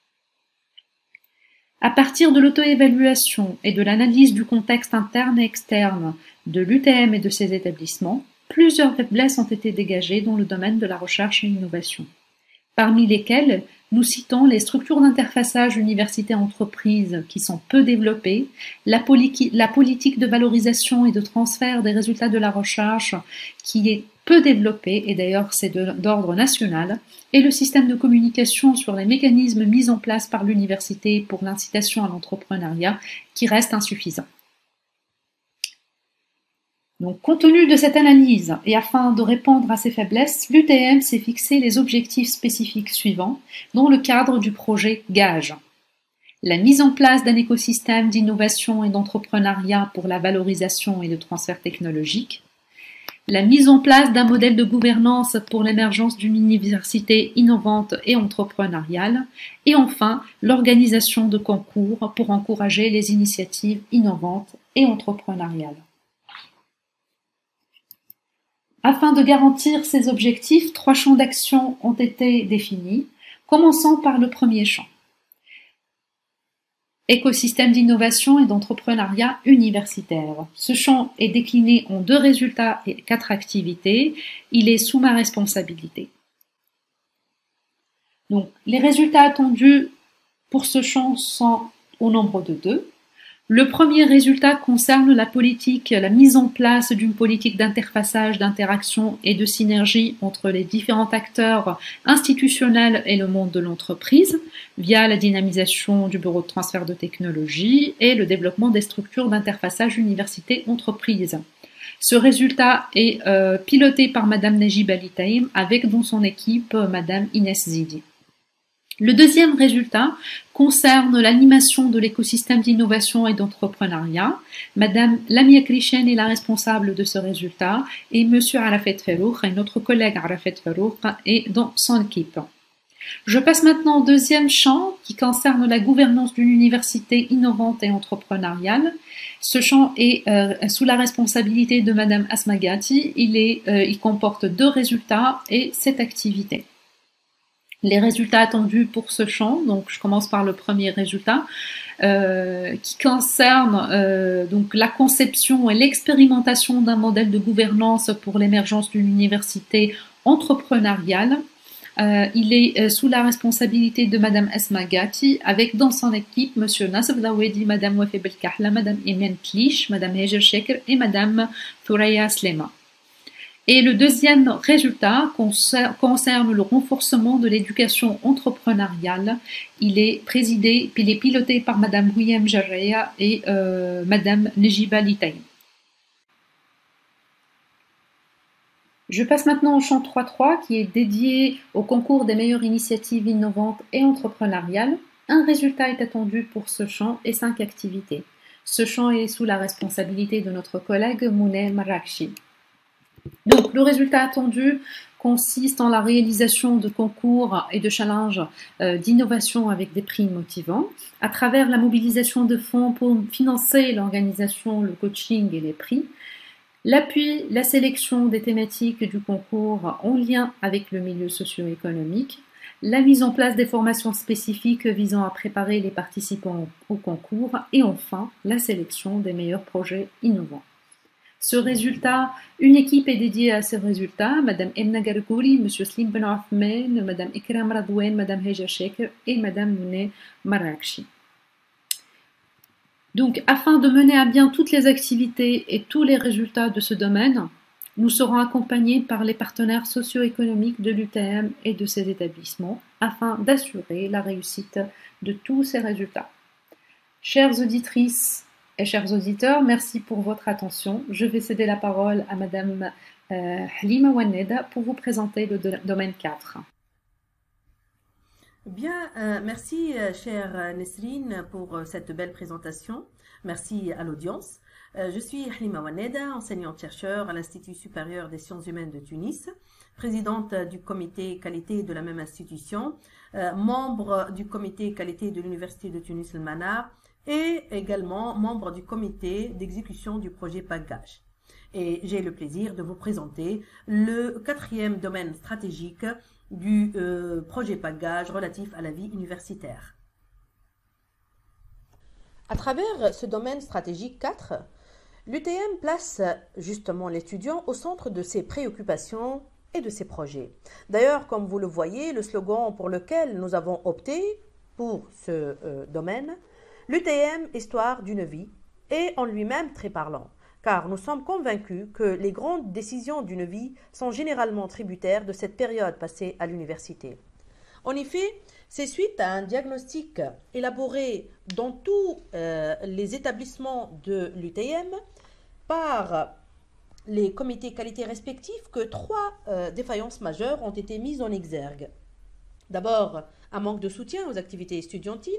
À partir de l'auto-évaluation et de l'analyse du contexte interne et externe de l'U T M et de ses établissements, plusieurs faiblesses ont été dégagées dans le domaine de la recherche et l'innovation, parmi lesquelles nous citons les structures d'interfaçage université-entreprise qui sont peu développées, la, la politique de valorisation et de transfert des résultats de la recherche qui est peu développée, et d'ailleurs c'est d'ordre national, et le système de communication sur les mécanismes mis en place par l'université pour l'incitation à l'entrepreneuriat qui reste insuffisant. Donc, compte tenu de cette analyse et afin de répondre à ces faiblesses, l'U T M s'est fixé les objectifs spécifiques suivants dans le cadre du projet GAGE. La mise en place d'un écosystème d'innovation et d'entrepreneuriat pour la valorisation et le transfert technologique. La mise en place d'un modèle de gouvernance pour l'émergence d'une université innovante et entrepreneuriale. Et enfin, l'organisation de concours pour encourager les initiatives innovantes et entrepreneuriales. Afin de garantir ces objectifs, trois champs d'action ont été définis, commençant par le premier champ. Écosystème d'innovation et d'entrepreneuriat universitaire. Ce champ est décliné en deux résultats et quatre activités. Il est sous ma responsabilité. Donc, les résultats attendus pour ce champ sont au nombre de deux. Le premier résultat concerne la politique, la mise en place d'une politique d'interfaçage, d'interaction et de synergie entre les différents acteurs institutionnels et le monde de l'entreprise via la dynamisation du bureau de transfert de technologie et le développement des structures d'interfaçage université-entreprise. Ce résultat est euh, piloté par Madame Nejib Ali-Taïm avec dans son équipe Madame Inès Zidi. Le deuxième résultat concerne l'animation de l'écosystème d'innovation et d'entrepreneuriat. Madame Lamia Krishen est la responsable de ce résultat et Monsieur Arafat Ferrouk et notre collègue Arafat Ferrouk est dans son équipe. Je passe maintenant au deuxième champ qui concerne la gouvernance d'une université innovante et entrepreneuriale. Ce champ est euh, sous la responsabilité de Madame Asma Gati. Il, est, euh, il comporte deux résultats et sept activités. Les résultats attendus pour ce champ, donc je commence par le premier résultat, euh, qui concerne euh, donc la conception et l'expérimentation d'un modèle de gouvernance pour l'émergence d'une université entrepreneuriale. Euh, il est euh, sous la responsabilité de Madame Asma Gati, avec dans son équipe Monsieur Nasr Dawedi, Madame Wafi Belkahla, Madame Imen Klish, Madame Hejer Sheker et Madame Thoraya Slema. Et le deuxième résultat concerne le renforcement de l'éducation entrepreneuriale. Il est présidé, il est piloté par Madame William Jarreya et euh, Madame Nejiba Litaï. Je passe maintenant au champ trois point trois qui est dédié au concours des meilleures initiatives innovantes et entrepreneuriales. Un résultat est attendu pour ce champ et cinq activités. Ce champ est sous la responsabilité de notre collègue Mouneh Marrakchi. Donc, le résultat attendu consiste en la réalisation de concours et de challenges euh, d'innovation avec des prix motivants, à travers la mobilisation de fonds pour financer l'organisation, le coaching et les prix, l'appui, la sélection des thématiques du concours en lien avec le milieu socio-économique, la mise en place des formations spécifiques visant à préparer les participants au concours et enfin la sélection des meilleurs projets innovants. Ce résultat, une équipe est dédiée à ce résultat, Madame Emna Gargouli, Monsieur Slim Ben Othman, Madame Ikram Radouane, Madame Heja Sheker et Madame Mouneh Marrakchi. Donc, afin de mener à bien toutes les activités et tous les résultats de ce domaine, nous serons accompagnés par les partenaires socio-économiques de l'U T M et de ses établissements afin d'assurer la réussite de tous ces résultats. Chères auditrices et chers auditeurs, merci pour votre attention. Je vais céder la parole à Madame euh, Halima Ouanneda pour vous présenter le domaine quatre.
Bien, euh, merci euh, chère Nesrine pour euh, cette belle présentation. Merci à l'audience. Euh, je suis Halima Ouanneda, enseignante-chercheur à l'Institut supérieur des sciences humaines de Tunis, présidente du comité qualité de la même institution, euh, membre du comité qualité de l'Université de Tunis-El-Manar et également membre du comité d'exécution du projet PAGAGE. Et j'ai le plaisir de vous présenter le quatrième domaine stratégique du euh, projet PAGAGE relatif à la vie universitaire. À travers ce domaine stratégique quatre, l'U T M place justement l'étudiant au centre de ses préoccupations et de ses projets. D'ailleurs, comme vous le voyez, le slogan pour lequel nous avons opté pour ce euh, domaine, l'U T M, histoire d'une vie, est en lui-même très parlant, car nous sommes convaincus que les grandes décisions d'une vie sont généralement tributaires de cette période passée à l'université. En effet, c'est suite à un diagnostic élaboré dans tous euh, les établissements de l'U T M par les comités qualité respectifs que trois euh, défaillances majeures ont été mises en exergue. D'abord, un manque de soutien aux activités estudiantines,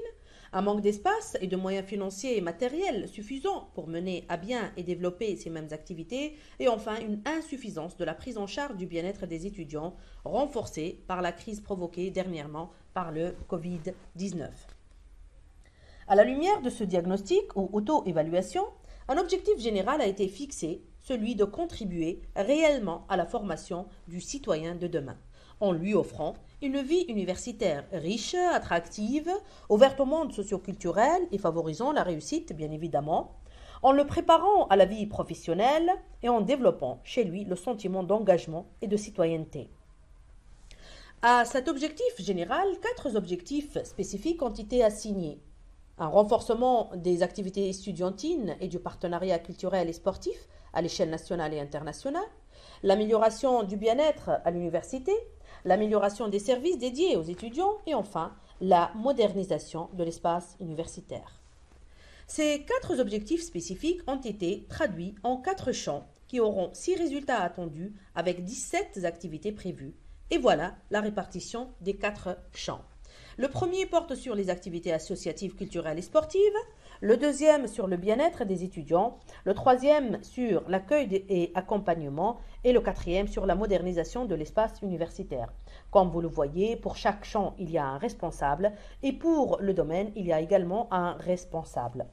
Un manque d'espace et de moyens financiers et matériels suffisants pour mener à bien et développer ces mêmes activités. Et enfin, une insuffisance de la prise en charge du bien-être des étudiants, renforcée par la crise provoquée dernièrement par le covid dix-neuf. À la lumière de ce diagnostic ou auto-évaluation, un objectif général a été fixé, celui de contribuer réellement à la formation du citoyen de demain, en lui offrant une vie universitaire riche, attractive, ouverte au monde socio-culturel et favorisant la réussite, bien évidemment, en le préparant à la vie professionnelle et en développant chez lui le sentiment d'engagement et de citoyenneté. À cet objectif général, quatre objectifs spécifiques ont été assignés. Un renforcement des activités estudiantines et du partenariat culturel et sportif à l'échelle nationale et internationale, l'amélioration du bien-être à l'université, l'amélioration des services dédiés aux étudiants et enfin la modernisation de l'espace universitaire. Ces quatre objectifs spécifiques ont été traduits en quatre champs qui auront six résultats attendus avec dix-sept activités prévues. Et voilà la répartition des quatre champs. Le premier porte sur les activités associatives, culturelles et sportives, le deuxième sur le bien-être des étudiants, le troisième sur l'accueil et accompagnement et le quatrième sur la modernisation de l'espace universitaire. Comme vous le voyez, pour chaque champ, il y a un responsable et pour le domaine, il y a également un responsable.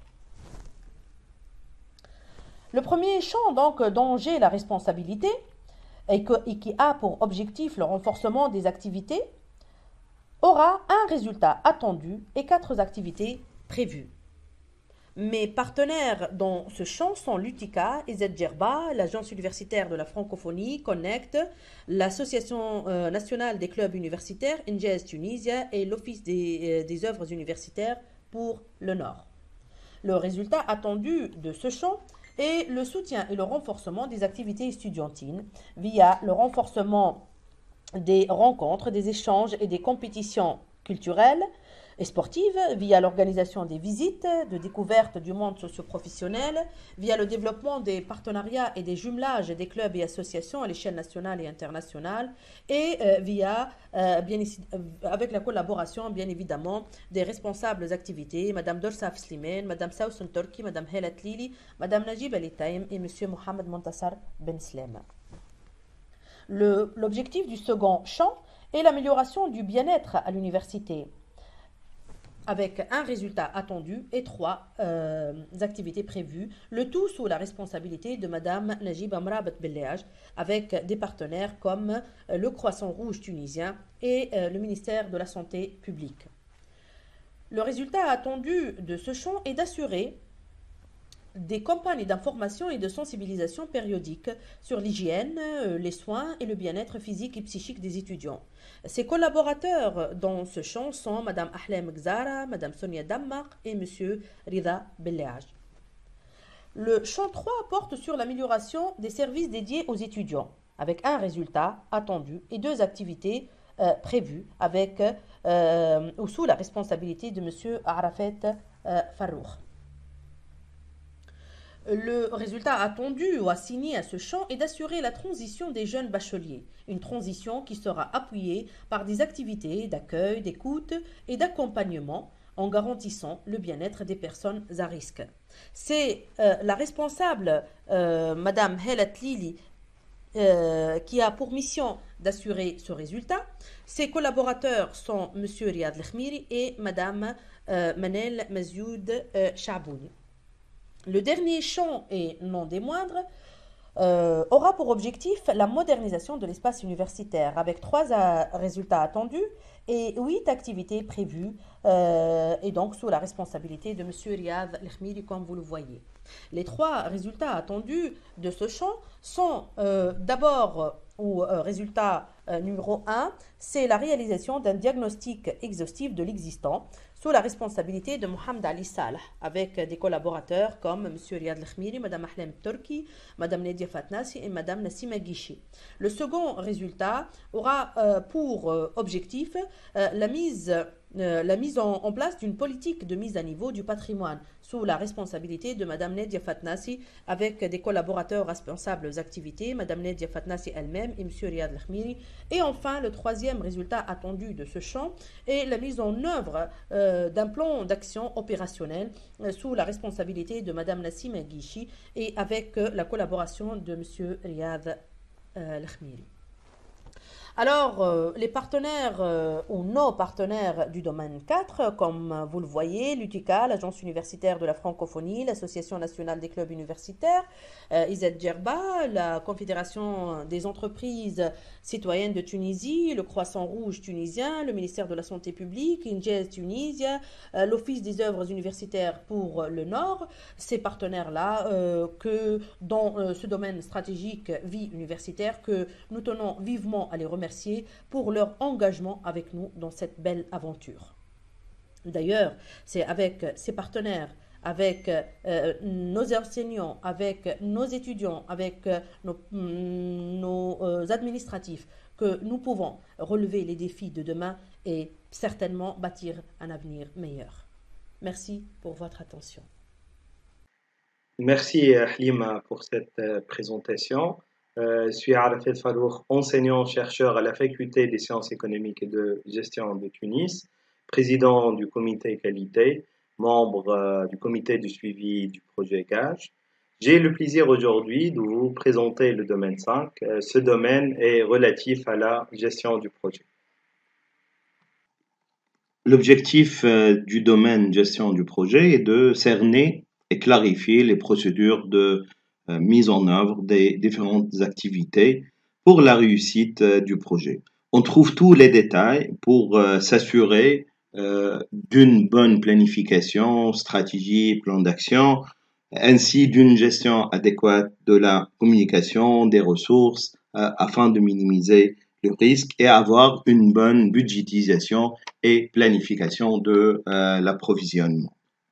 Le premier champ, donc, dont j'ai la responsabilité et, que, et qui a pour objectif le renforcement des activités, aura un résultat attendu et quatre activités prévues. Mes partenaires dans ce champ sont l'U T I C A, E Z Djerba, l'Agence universitaire de la francophonie, Connect, l'Association euh, nationale des clubs universitaires, N J S Tunisia et l'Office des, euh, des œuvres universitaires pour le Nord. Le résultat attendu de ce champ est le soutien et le renforcement des activités estudiantines via le renforcement des rencontres, des échanges et des compétitions culturelles et sportives, via l'organisation des visites, de découverte du monde socio-professionnel, via le développement des partenariats et des jumelages des clubs et associations à l'échelle nationale et internationale, et euh, via, euh, bien, avec la collaboration, bien évidemment, des responsables activités, Madame Dorsaf Slimane, Madame Saoussen Turki, Madame Helat Lili, Madame Najib Alitaim et Monsieur Mohamed Montassar Ben Slem. L'objectif du second champ est l'amélioration du bien-être à l'université, avec un résultat attendu et trois euh, activités prévues, le tout sous la responsabilité de Madame Najib Amrabat Belleaj, avec des partenaires comme euh, le Croissant Rouge tunisien et euh, le ministère de la Santé publique. Le résultat attendu de ce champ est d'assurer des campagnes d'information et de sensibilisation périodiques sur l'hygiène, les soins et le bien-être physique et psychique des étudiants. Ses collaborateurs dans ce champ sont Madame Ahlem Gzara, Madame Sonia Dammaq et Monsieur Rida Belleaj. Le champ trois porte sur l'amélioration des services dédiés aux étudiants, avec un résultat attendu et deux activités euh, prévues avec, euh, ou sous la responsabilité de Monsieur Arafat euh, Farouk. Le résultat attendu ou assigné à ce champ est d'assurer la transition des jeunes bacheliers, une transition qui sera appuyée par des activités d'accueil, d'écoute et d'accompagnement en garantissant le bien-être des personnes à risque. C'est euh, la responsable, euh, Madame Helat Lili, euh, qui a pour mission d'assurer ce résultat. Ses collaborateurs sont Monsieur Riyad Lkhmiri et Madame euh, Manel Mazioud euh, Chabouni. Le dernier champ, et non des moindres, euh, aura pour objectif la modernisation de l'espace universitaire, avec trois euh, résultats attendus et huit activités prévues, euh, et donc sous la responsabilité de M. Riyad Lkhmiri, comme vous le voyez. Les trois résultats attendus de ce champ sont euh, d'abord, ou euh, résultat euh, numéro un, c'est la réalisation d'un diagnostic exhaustif de l'existant, sous la responsabilité de Mohamed Ali Salah, avec des collaborateurs comme M. Riyad Lkhmiri, Mme Ahlem Turki, Mme Nedia Fatnasi et Mme Nassima Guichi. Le second résultat aura euh, pour euh, objectif euh, la mise euh, la mise en, en place d'une politique de mise à niveau du patrimoine sous la responsabilité de Madame Nadia Fatnassi avec des collaborateurs responsables aux activités, Madame Nadia Fatnassi elle-même et Monsieur Riyad Al-Khmiri. Et enfin, le troisième résultat attendu de ce champ est la mise en œuvre euh, d'un plan d'action opérationnel euh, sous la responsabilité de Madame Nassima Guichi et avec euh, la collaboration de Monsieur Riyad euh, Al-Khmiri. Alors, euh, les partenaires euh, ou nos partenaires du domaine quatre, comme vous le voyez, l'U T I C A, l'Agence universitaire de la francophonie, l'Association nationale des clubs universitaires, euh, I Z Djerba, la Confédération des entreprises citoyennes de Tunisie, le Croissant Rouge tunisien, le ministère de la Santé publique, Injaz Tunisia, euh, l'Office des œuvres universitaires pour le Nord, ces partenaires-là, euh, que dans euh, ce domaine stratégique vie universitaire, que nous tenons vivement à les remercier pour leur engagement avec nous dans cette belle aventure. D'ailleurs, c'est avec ces partenaires, avec euh, nos enseignants, avec nos étudiants, avec euh, nos, nos euh, administratifs, que nous pouvons relever les défis de demain et certainement bâtir un avenir meilleur. Merci pour votre attention.
Merci Halima pour cette euh, présentation. Euh, je suis Arafat Farouk, enseignant-chercheur à la Faculté des sciences économiques et de gestion de Tunis, président du comité qualité, membre euh, du comité de suivi du projet Gage. J'ai le plaisir aujourd'hui de vous présenter le domaine cinq. Euh, ce domaine est relatif à la gestion du projet. L'objectif euh, du domaine gestion du projet est de cerner et clarifier les procédures de Euh, mise en œuvre des différentes activités pour la réussite euh, du projet. On trouve tous les détails pour euh, s'assurer euh, d'une bonne planification, stratégie, plan d'action, ainsi d'une gestion adéquate de la communication, des ressources, euh, afin de minimiser le risque et avoir une bonne budgétisation et planification de euh, l'approvisionnement.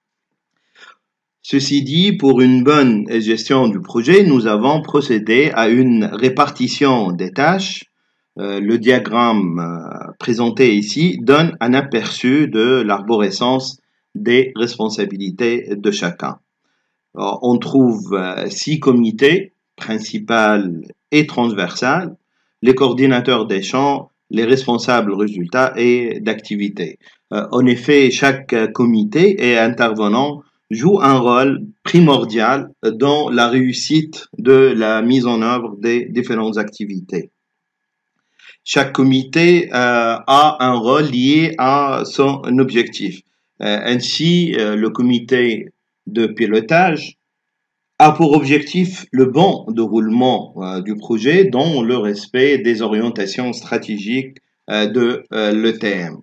Ceci dit, pour une bonne gestion du projet, nous avons procédé à une répartition des tâches. Euh, le diagramme euh, présenté ici donne un aperçu de l'arborescence des responsabilités de chacun. Alors, on trouve euh, six comités, principal et transversal, les coordinateurs des champs, les responsables résultats et d'activités. Euh, en effet, chaque comité et intervenant joue un rôle primordial dans la réussite de la mise en œuvre des différentes activités. Chaque comité euh, a un rôle lié à son objectif. Euh, ainsi, euh, le comité de pilotage a pour objectif le bon déroulement euh, du projet dans le respect des orientations stratégiques euh, de euh, l'E T M.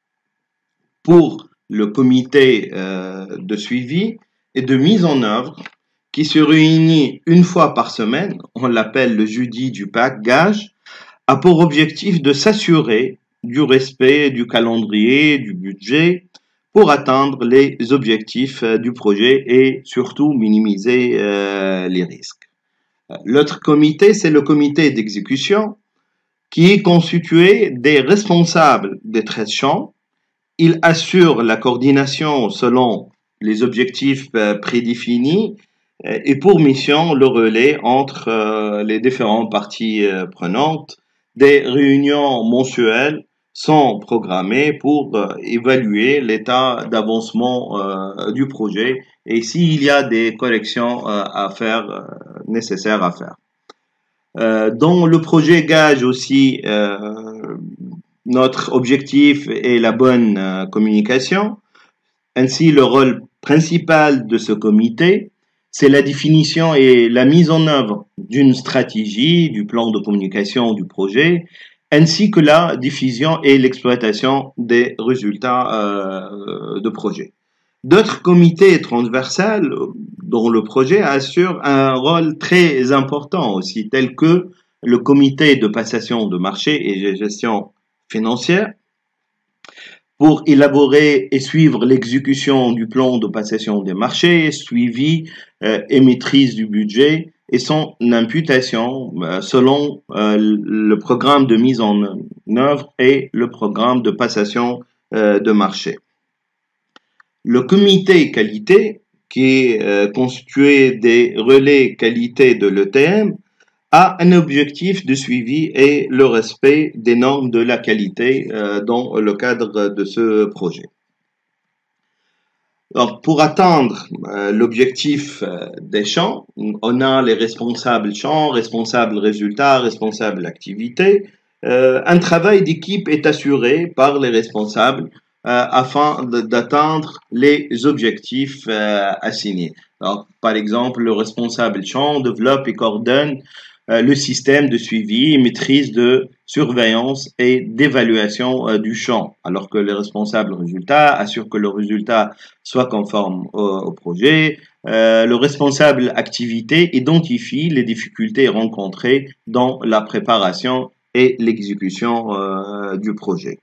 Pour le comité euh, de suivi et de mise en œuvre qui se réunit une fois par semaine, on l'appelle le jeudi du Pâques Gage, a pour objectif de s'assurer du respect du calendrier, du budget, pour atteindre les objectifs euh, du projet et surtout minimiser euh, les risques. L'autre comité, c'est le comité d'exécution qui est constitué des responsables des treize champs. Il assure la coordination selon les objectifs euh, prédéfinis euh, et pour mission le relais entre euh, les différentes parties euh, prenantes. Des réunions mensuelles sont programmées pour euh, évaluer l'état d'avancement euh, du projet et s'il y a des corrections euh, à faire, euh, nécessaires à faire. Euh, dans le projet Gage aussi, euh, notre objectif est la bonne euh, communication. Ainsi, le rôle principal de ce comité, c'est la définition et la mise en œuvre d'une stratégie, du plan de communication du projet, ainsi que la diffusion et l'exploitation des résultats euh, de projet. D'autres comités transversales dont le projet assure un rôle très important aussi, tel que le comité de passation de marché et de gestion financière, pour élaborer et suivre l'exécution du plan de passation des marchés, suivi euh, et maîtrise du budget et son imputation euh, selon euh, le programme de mise en œuvre et le programme de passation euh, de marché. Le comité qualité, qui est euh, constitué des relais qualité de l'E T M, a un objectif de suivi et le respect des normes de la qualité euh, dans le cadre de ce projet. Donc, pour atteindre euh, l'objectif euh, des champs, on a les responsables champs, responsables résultats, responsables activités. Euh, un travail d'équipe est assuré par les responsables euh, afin d'atteindre les objectifs euh, assignés. Donc, par exemple, le responsable champ développe et coordonne euh, le système de suivi et maîtrise de surveillance et d'évaluation euh, du champ, alors que les responsables résultats assurent que le résultat soit conforme au, au projet. Euh, le responsable activité identifie les difficultés rencontrées dans la préparation et l'exécution euh, du projet.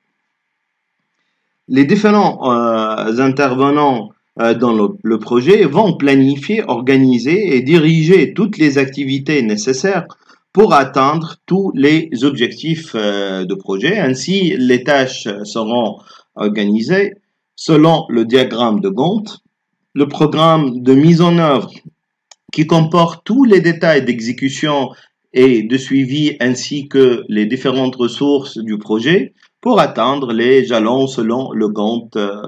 Les différents euh, intervenants euh, dans le, le projet vont planifier, organiser et diriger toutes les activités nécessaires pour atteindre tous les objectifs euh, de projet. Ainsi, les tâches seront organisées selon le diagramme de Gantt. Le programme de mise en œuvre qui comporte tous les détails d'exécution et de suivi ainsi que les différentes ressources du projet pour atteindre les jalons selon le Gantt euh,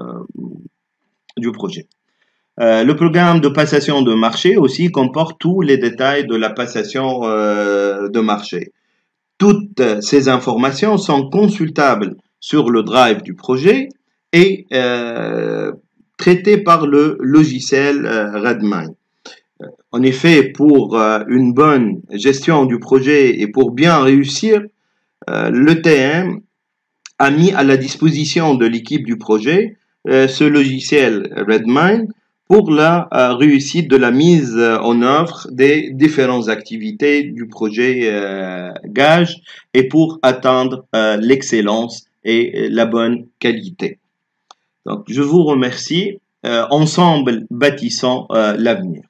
du projet. Euh, le programme de passation de marché aussi comporte tous les détails de la passation euh, de marché. Toutes ces informations sont consultables sur le drive du projet et euh, traitées par le logiciel euh, Redmine. En effet, pour euh, une bonne gestion du projet et pour bien réussir, euh, l'E T M a mis à la disposition de l'équipe du projet euh, ce logiciel Redmine pour la euh, réussite de la mise en œuvre des différentes activités du projet euh, Gage et pour atteindre euh, l'excellence et la bonne qualité. Donc, je vous remercie. Euh, ensemble, bâtissons euh, l'avenir.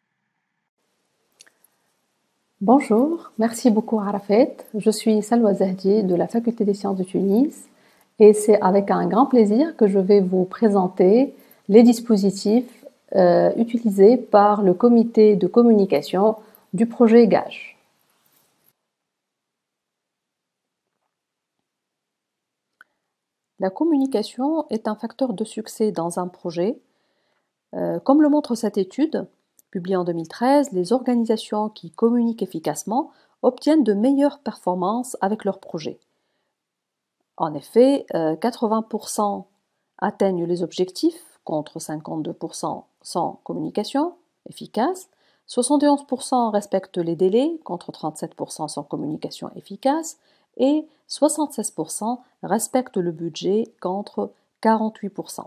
Bonjour, merci beaucoup Arafat. Je suis Salwa Zahdi de la Faculté des sciences de Tunis et c'est avec un grand plaisir que je vais vous présenter les dispositifs euh, utilisés par le comité de communication du projet Gage. La communication est un facteur de succès dans un projet. Euh, comme le montre cette étude, publiée en deux mille treize, les organisations qui communiquent efficacement obtiennent de meilleures performances avec leurs projets. En effet, euh, quatre-vingts pour cent atteignent les objectifs contre cinquante-deux pour cent sans communication efficace, soixante et onze pour cent respectent les délais contre trente-sept pour cent sans communication efficace et soixante-seize pour cent respectent le budget contre quarante-huit pour cent.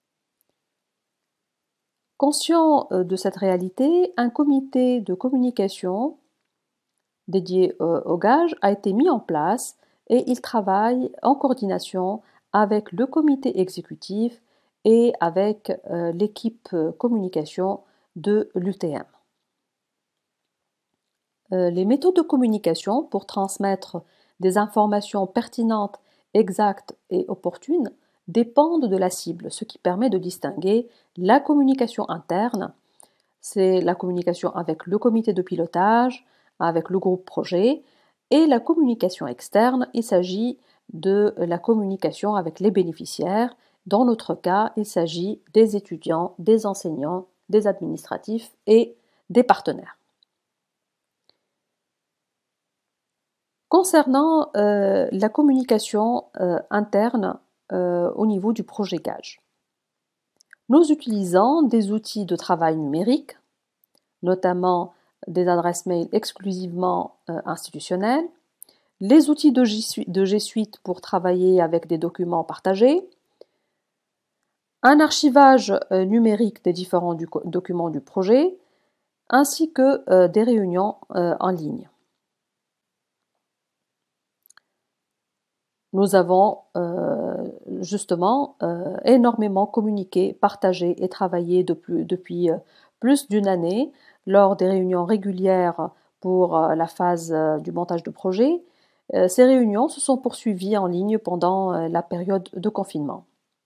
Conscient de cette réalité, un comité de communication dédié au Gage a été mis en place et il travaille en coordination avec le comité exécutif et avec euh, l'équipe communication de l'U T M. Euh, les méthodes de communication pour transmettre des informations pertinentes, exactes et opportunes dépendent de la cible, ce qui permet de distinguer la communication interne, c'est la communication avec le comité de pilotage, avec le groupe projet, et la communication externe, il s'agit de la communication avec les bénéficiaires. Dans notre cas, il s'agit des étudiants, des enseignants, des administratifs et des partenaires. Concernant euh, la communication euh, interne euh, au niveau du projet Gage, nous utilisons des outils de travail numérique, notamment des adresses mail exclusivement euh, institutionnelles, les outils de G Suite pour travailler avec des documents partagés, un archivage euh, numérique des différents du, documents du projet, ainsi que euh, des réunions euh, en ligne. Nous avons euh, justement euh, énormément communiqué, partagé et travaillé depuis, depuis euh, plus d'une année lors des réunions régulières pour euh, la phase euh, du montage de projet. Euh, ces réunions se sont poursuivies en ligne pendant euh, la période de confinement.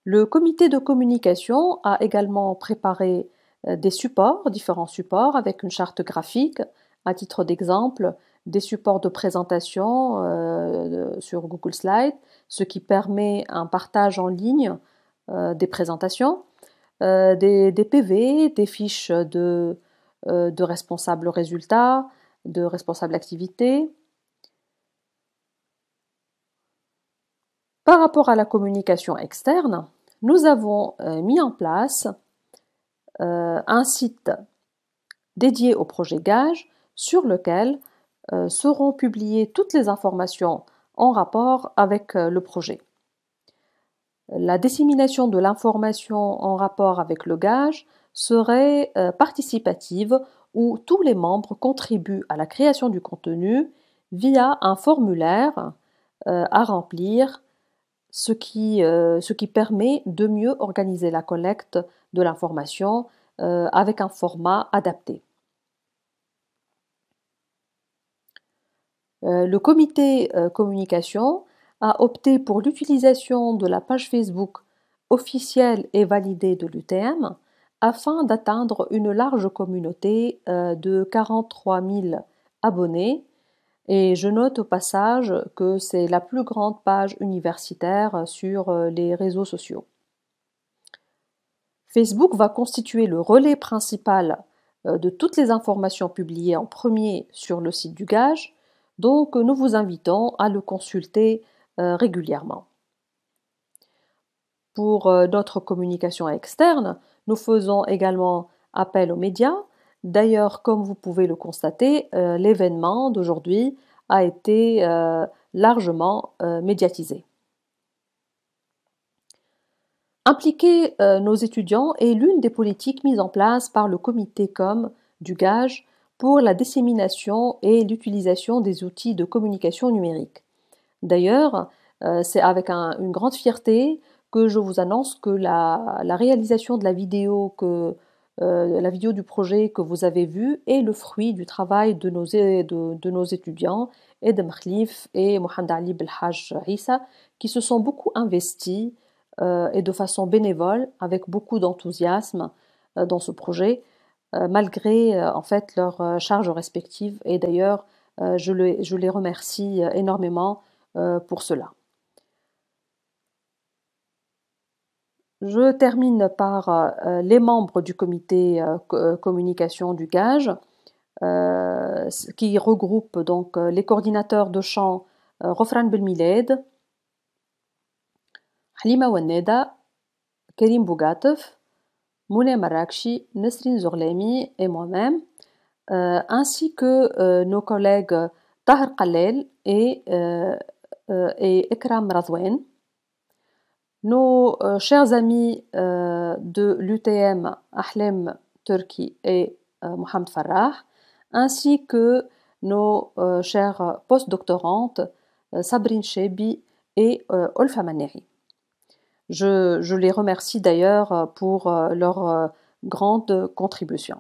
Le comité de communication a également préparé des supports, différents supports avec une charte graphique. À titre d'exemple, des supports de présentation euh, sur Google Slides, ce qui permet un partage en ligne euh, des présentations, euh, des, des P V, des fiches de, euh, de responsables résultats, de responsables activités. Par rapport à la communication externe, nous avons euh, mis en place euh, un site dédié au projet Gage sur lequel euh, seront publiées toutes les informations en rapport avec euh, le projet. La dissémination de l'information en rapport avec le Gage serait euh, participative où tous les membres contribuent à la création du contenu via un formulaire euh, à remplir, ce qui, euh, ce qui permet de mieux organiser la collecte de l'information euh, avec un format adapté. Euh, le comité euh, communication a opté pour l'utilisation de la page Facebook officielle et validée de l'U T M afin d'atteindre une large communauté euh, de quarante-trois mille abonnés. Et je note au passage que c'est la plus grande page universitaire sur les réseaux sociaux. Facebook va constituer le relais principal de toutes les informations publiées en premier sur le site du Gage, donc nous vous invitons à le consulter régulièrement. Pour notre communication externe, nous faisons également appel aux médias. D'ailleurs, comme vous pouvez le constater, euh, l'événement d'aujourd'hui a été euh, largement euh, médiatisé. Impliquer euh, nos étudiants est l'une des politiques mises en place par le comité com du Gage pour la dissémination et l'utilisation des outils de communication numérique. D'ailleurs, euh, c'est avec un, une grande fierté que je vous annonce que la, la réalisation de la vidéo que Euh, la vidéo du projet que vous avez vue est le fruit du travail de nos, de, de nos étudiants, Edem Khlif et Mohamed Ali Belhaj Issa, qui se sont beaucoup investis euh, et de façon bénévole, avec beaucoup d'enthousiasme euh, dans ce projet, euh, malgré euh, en fait leurs euh, charges respectives. Et d'ailleurs, euh, je, le, je les remercie euh, énormément euh, pour cela. Je termine par euh, les membres du comité euh, communication du Gage, euh, qui regroupe donc euh, les coordinateurs de champ euh, Rofran Belmiled, Halima Wanneda, Karim Bougatov, Moulay Marakchi, Nesrine Zorlemi et moi-même, euh, ainsi que euh, nos collègues Tahir Khalel et, euh, euh, et Ikram Razwen. Nos euh, chers amis euh, de l'U T M Ahlem Turki et euh, Mohamed Farah, ainsi que nos euh, chères postdoctorantes euh, Sabrine Chebi et euh, Olfa Maneri. Je, je les remercie d'ailleurs pour euh, leur euh, grande contribution.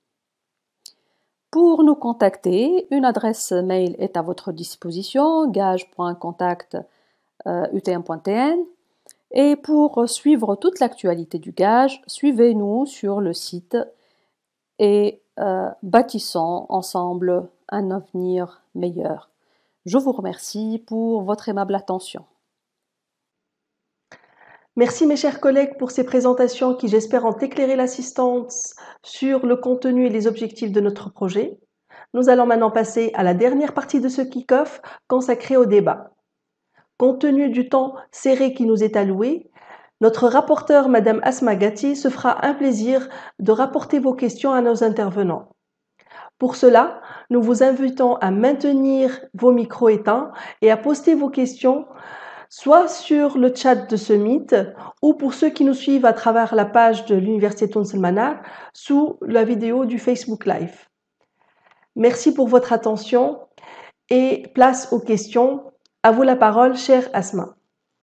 Pour nous contacter, une adresse mail est à votre disposition, gage point contact arobase u t m point t n. Et pour suivre toute l'actualité du Gage, suivez-nous sur le site et euh, bâtissons ensemble un avenir meilleur. Je vous remercie pour votre aimable attention.
Merci mes chers collègues pour ces présentations qui j'espère ont éclairé l'assistance sur le contenu et les objectifs de notre projet. Nous allons maintenant passer à la dernière partie de ce kick-off consacrée au débat. Compte tenu du temps serré qui nous est alloué, notre rapporteure, Madame Asma Gatti, se fera un plaisir de rapporter vos questions à nos intervenants. Pour cela, nous vous invitons à maintenir vos micros éteints et à poster vos questions soit sur le chat de ce Meet ou pour ceux qui nous suivent à travers la page de l'Université Tounes El Manar sous la vidéo du Facebook Live. Merci pour votre attention et place aux questions. À vous la parole, chère Asma.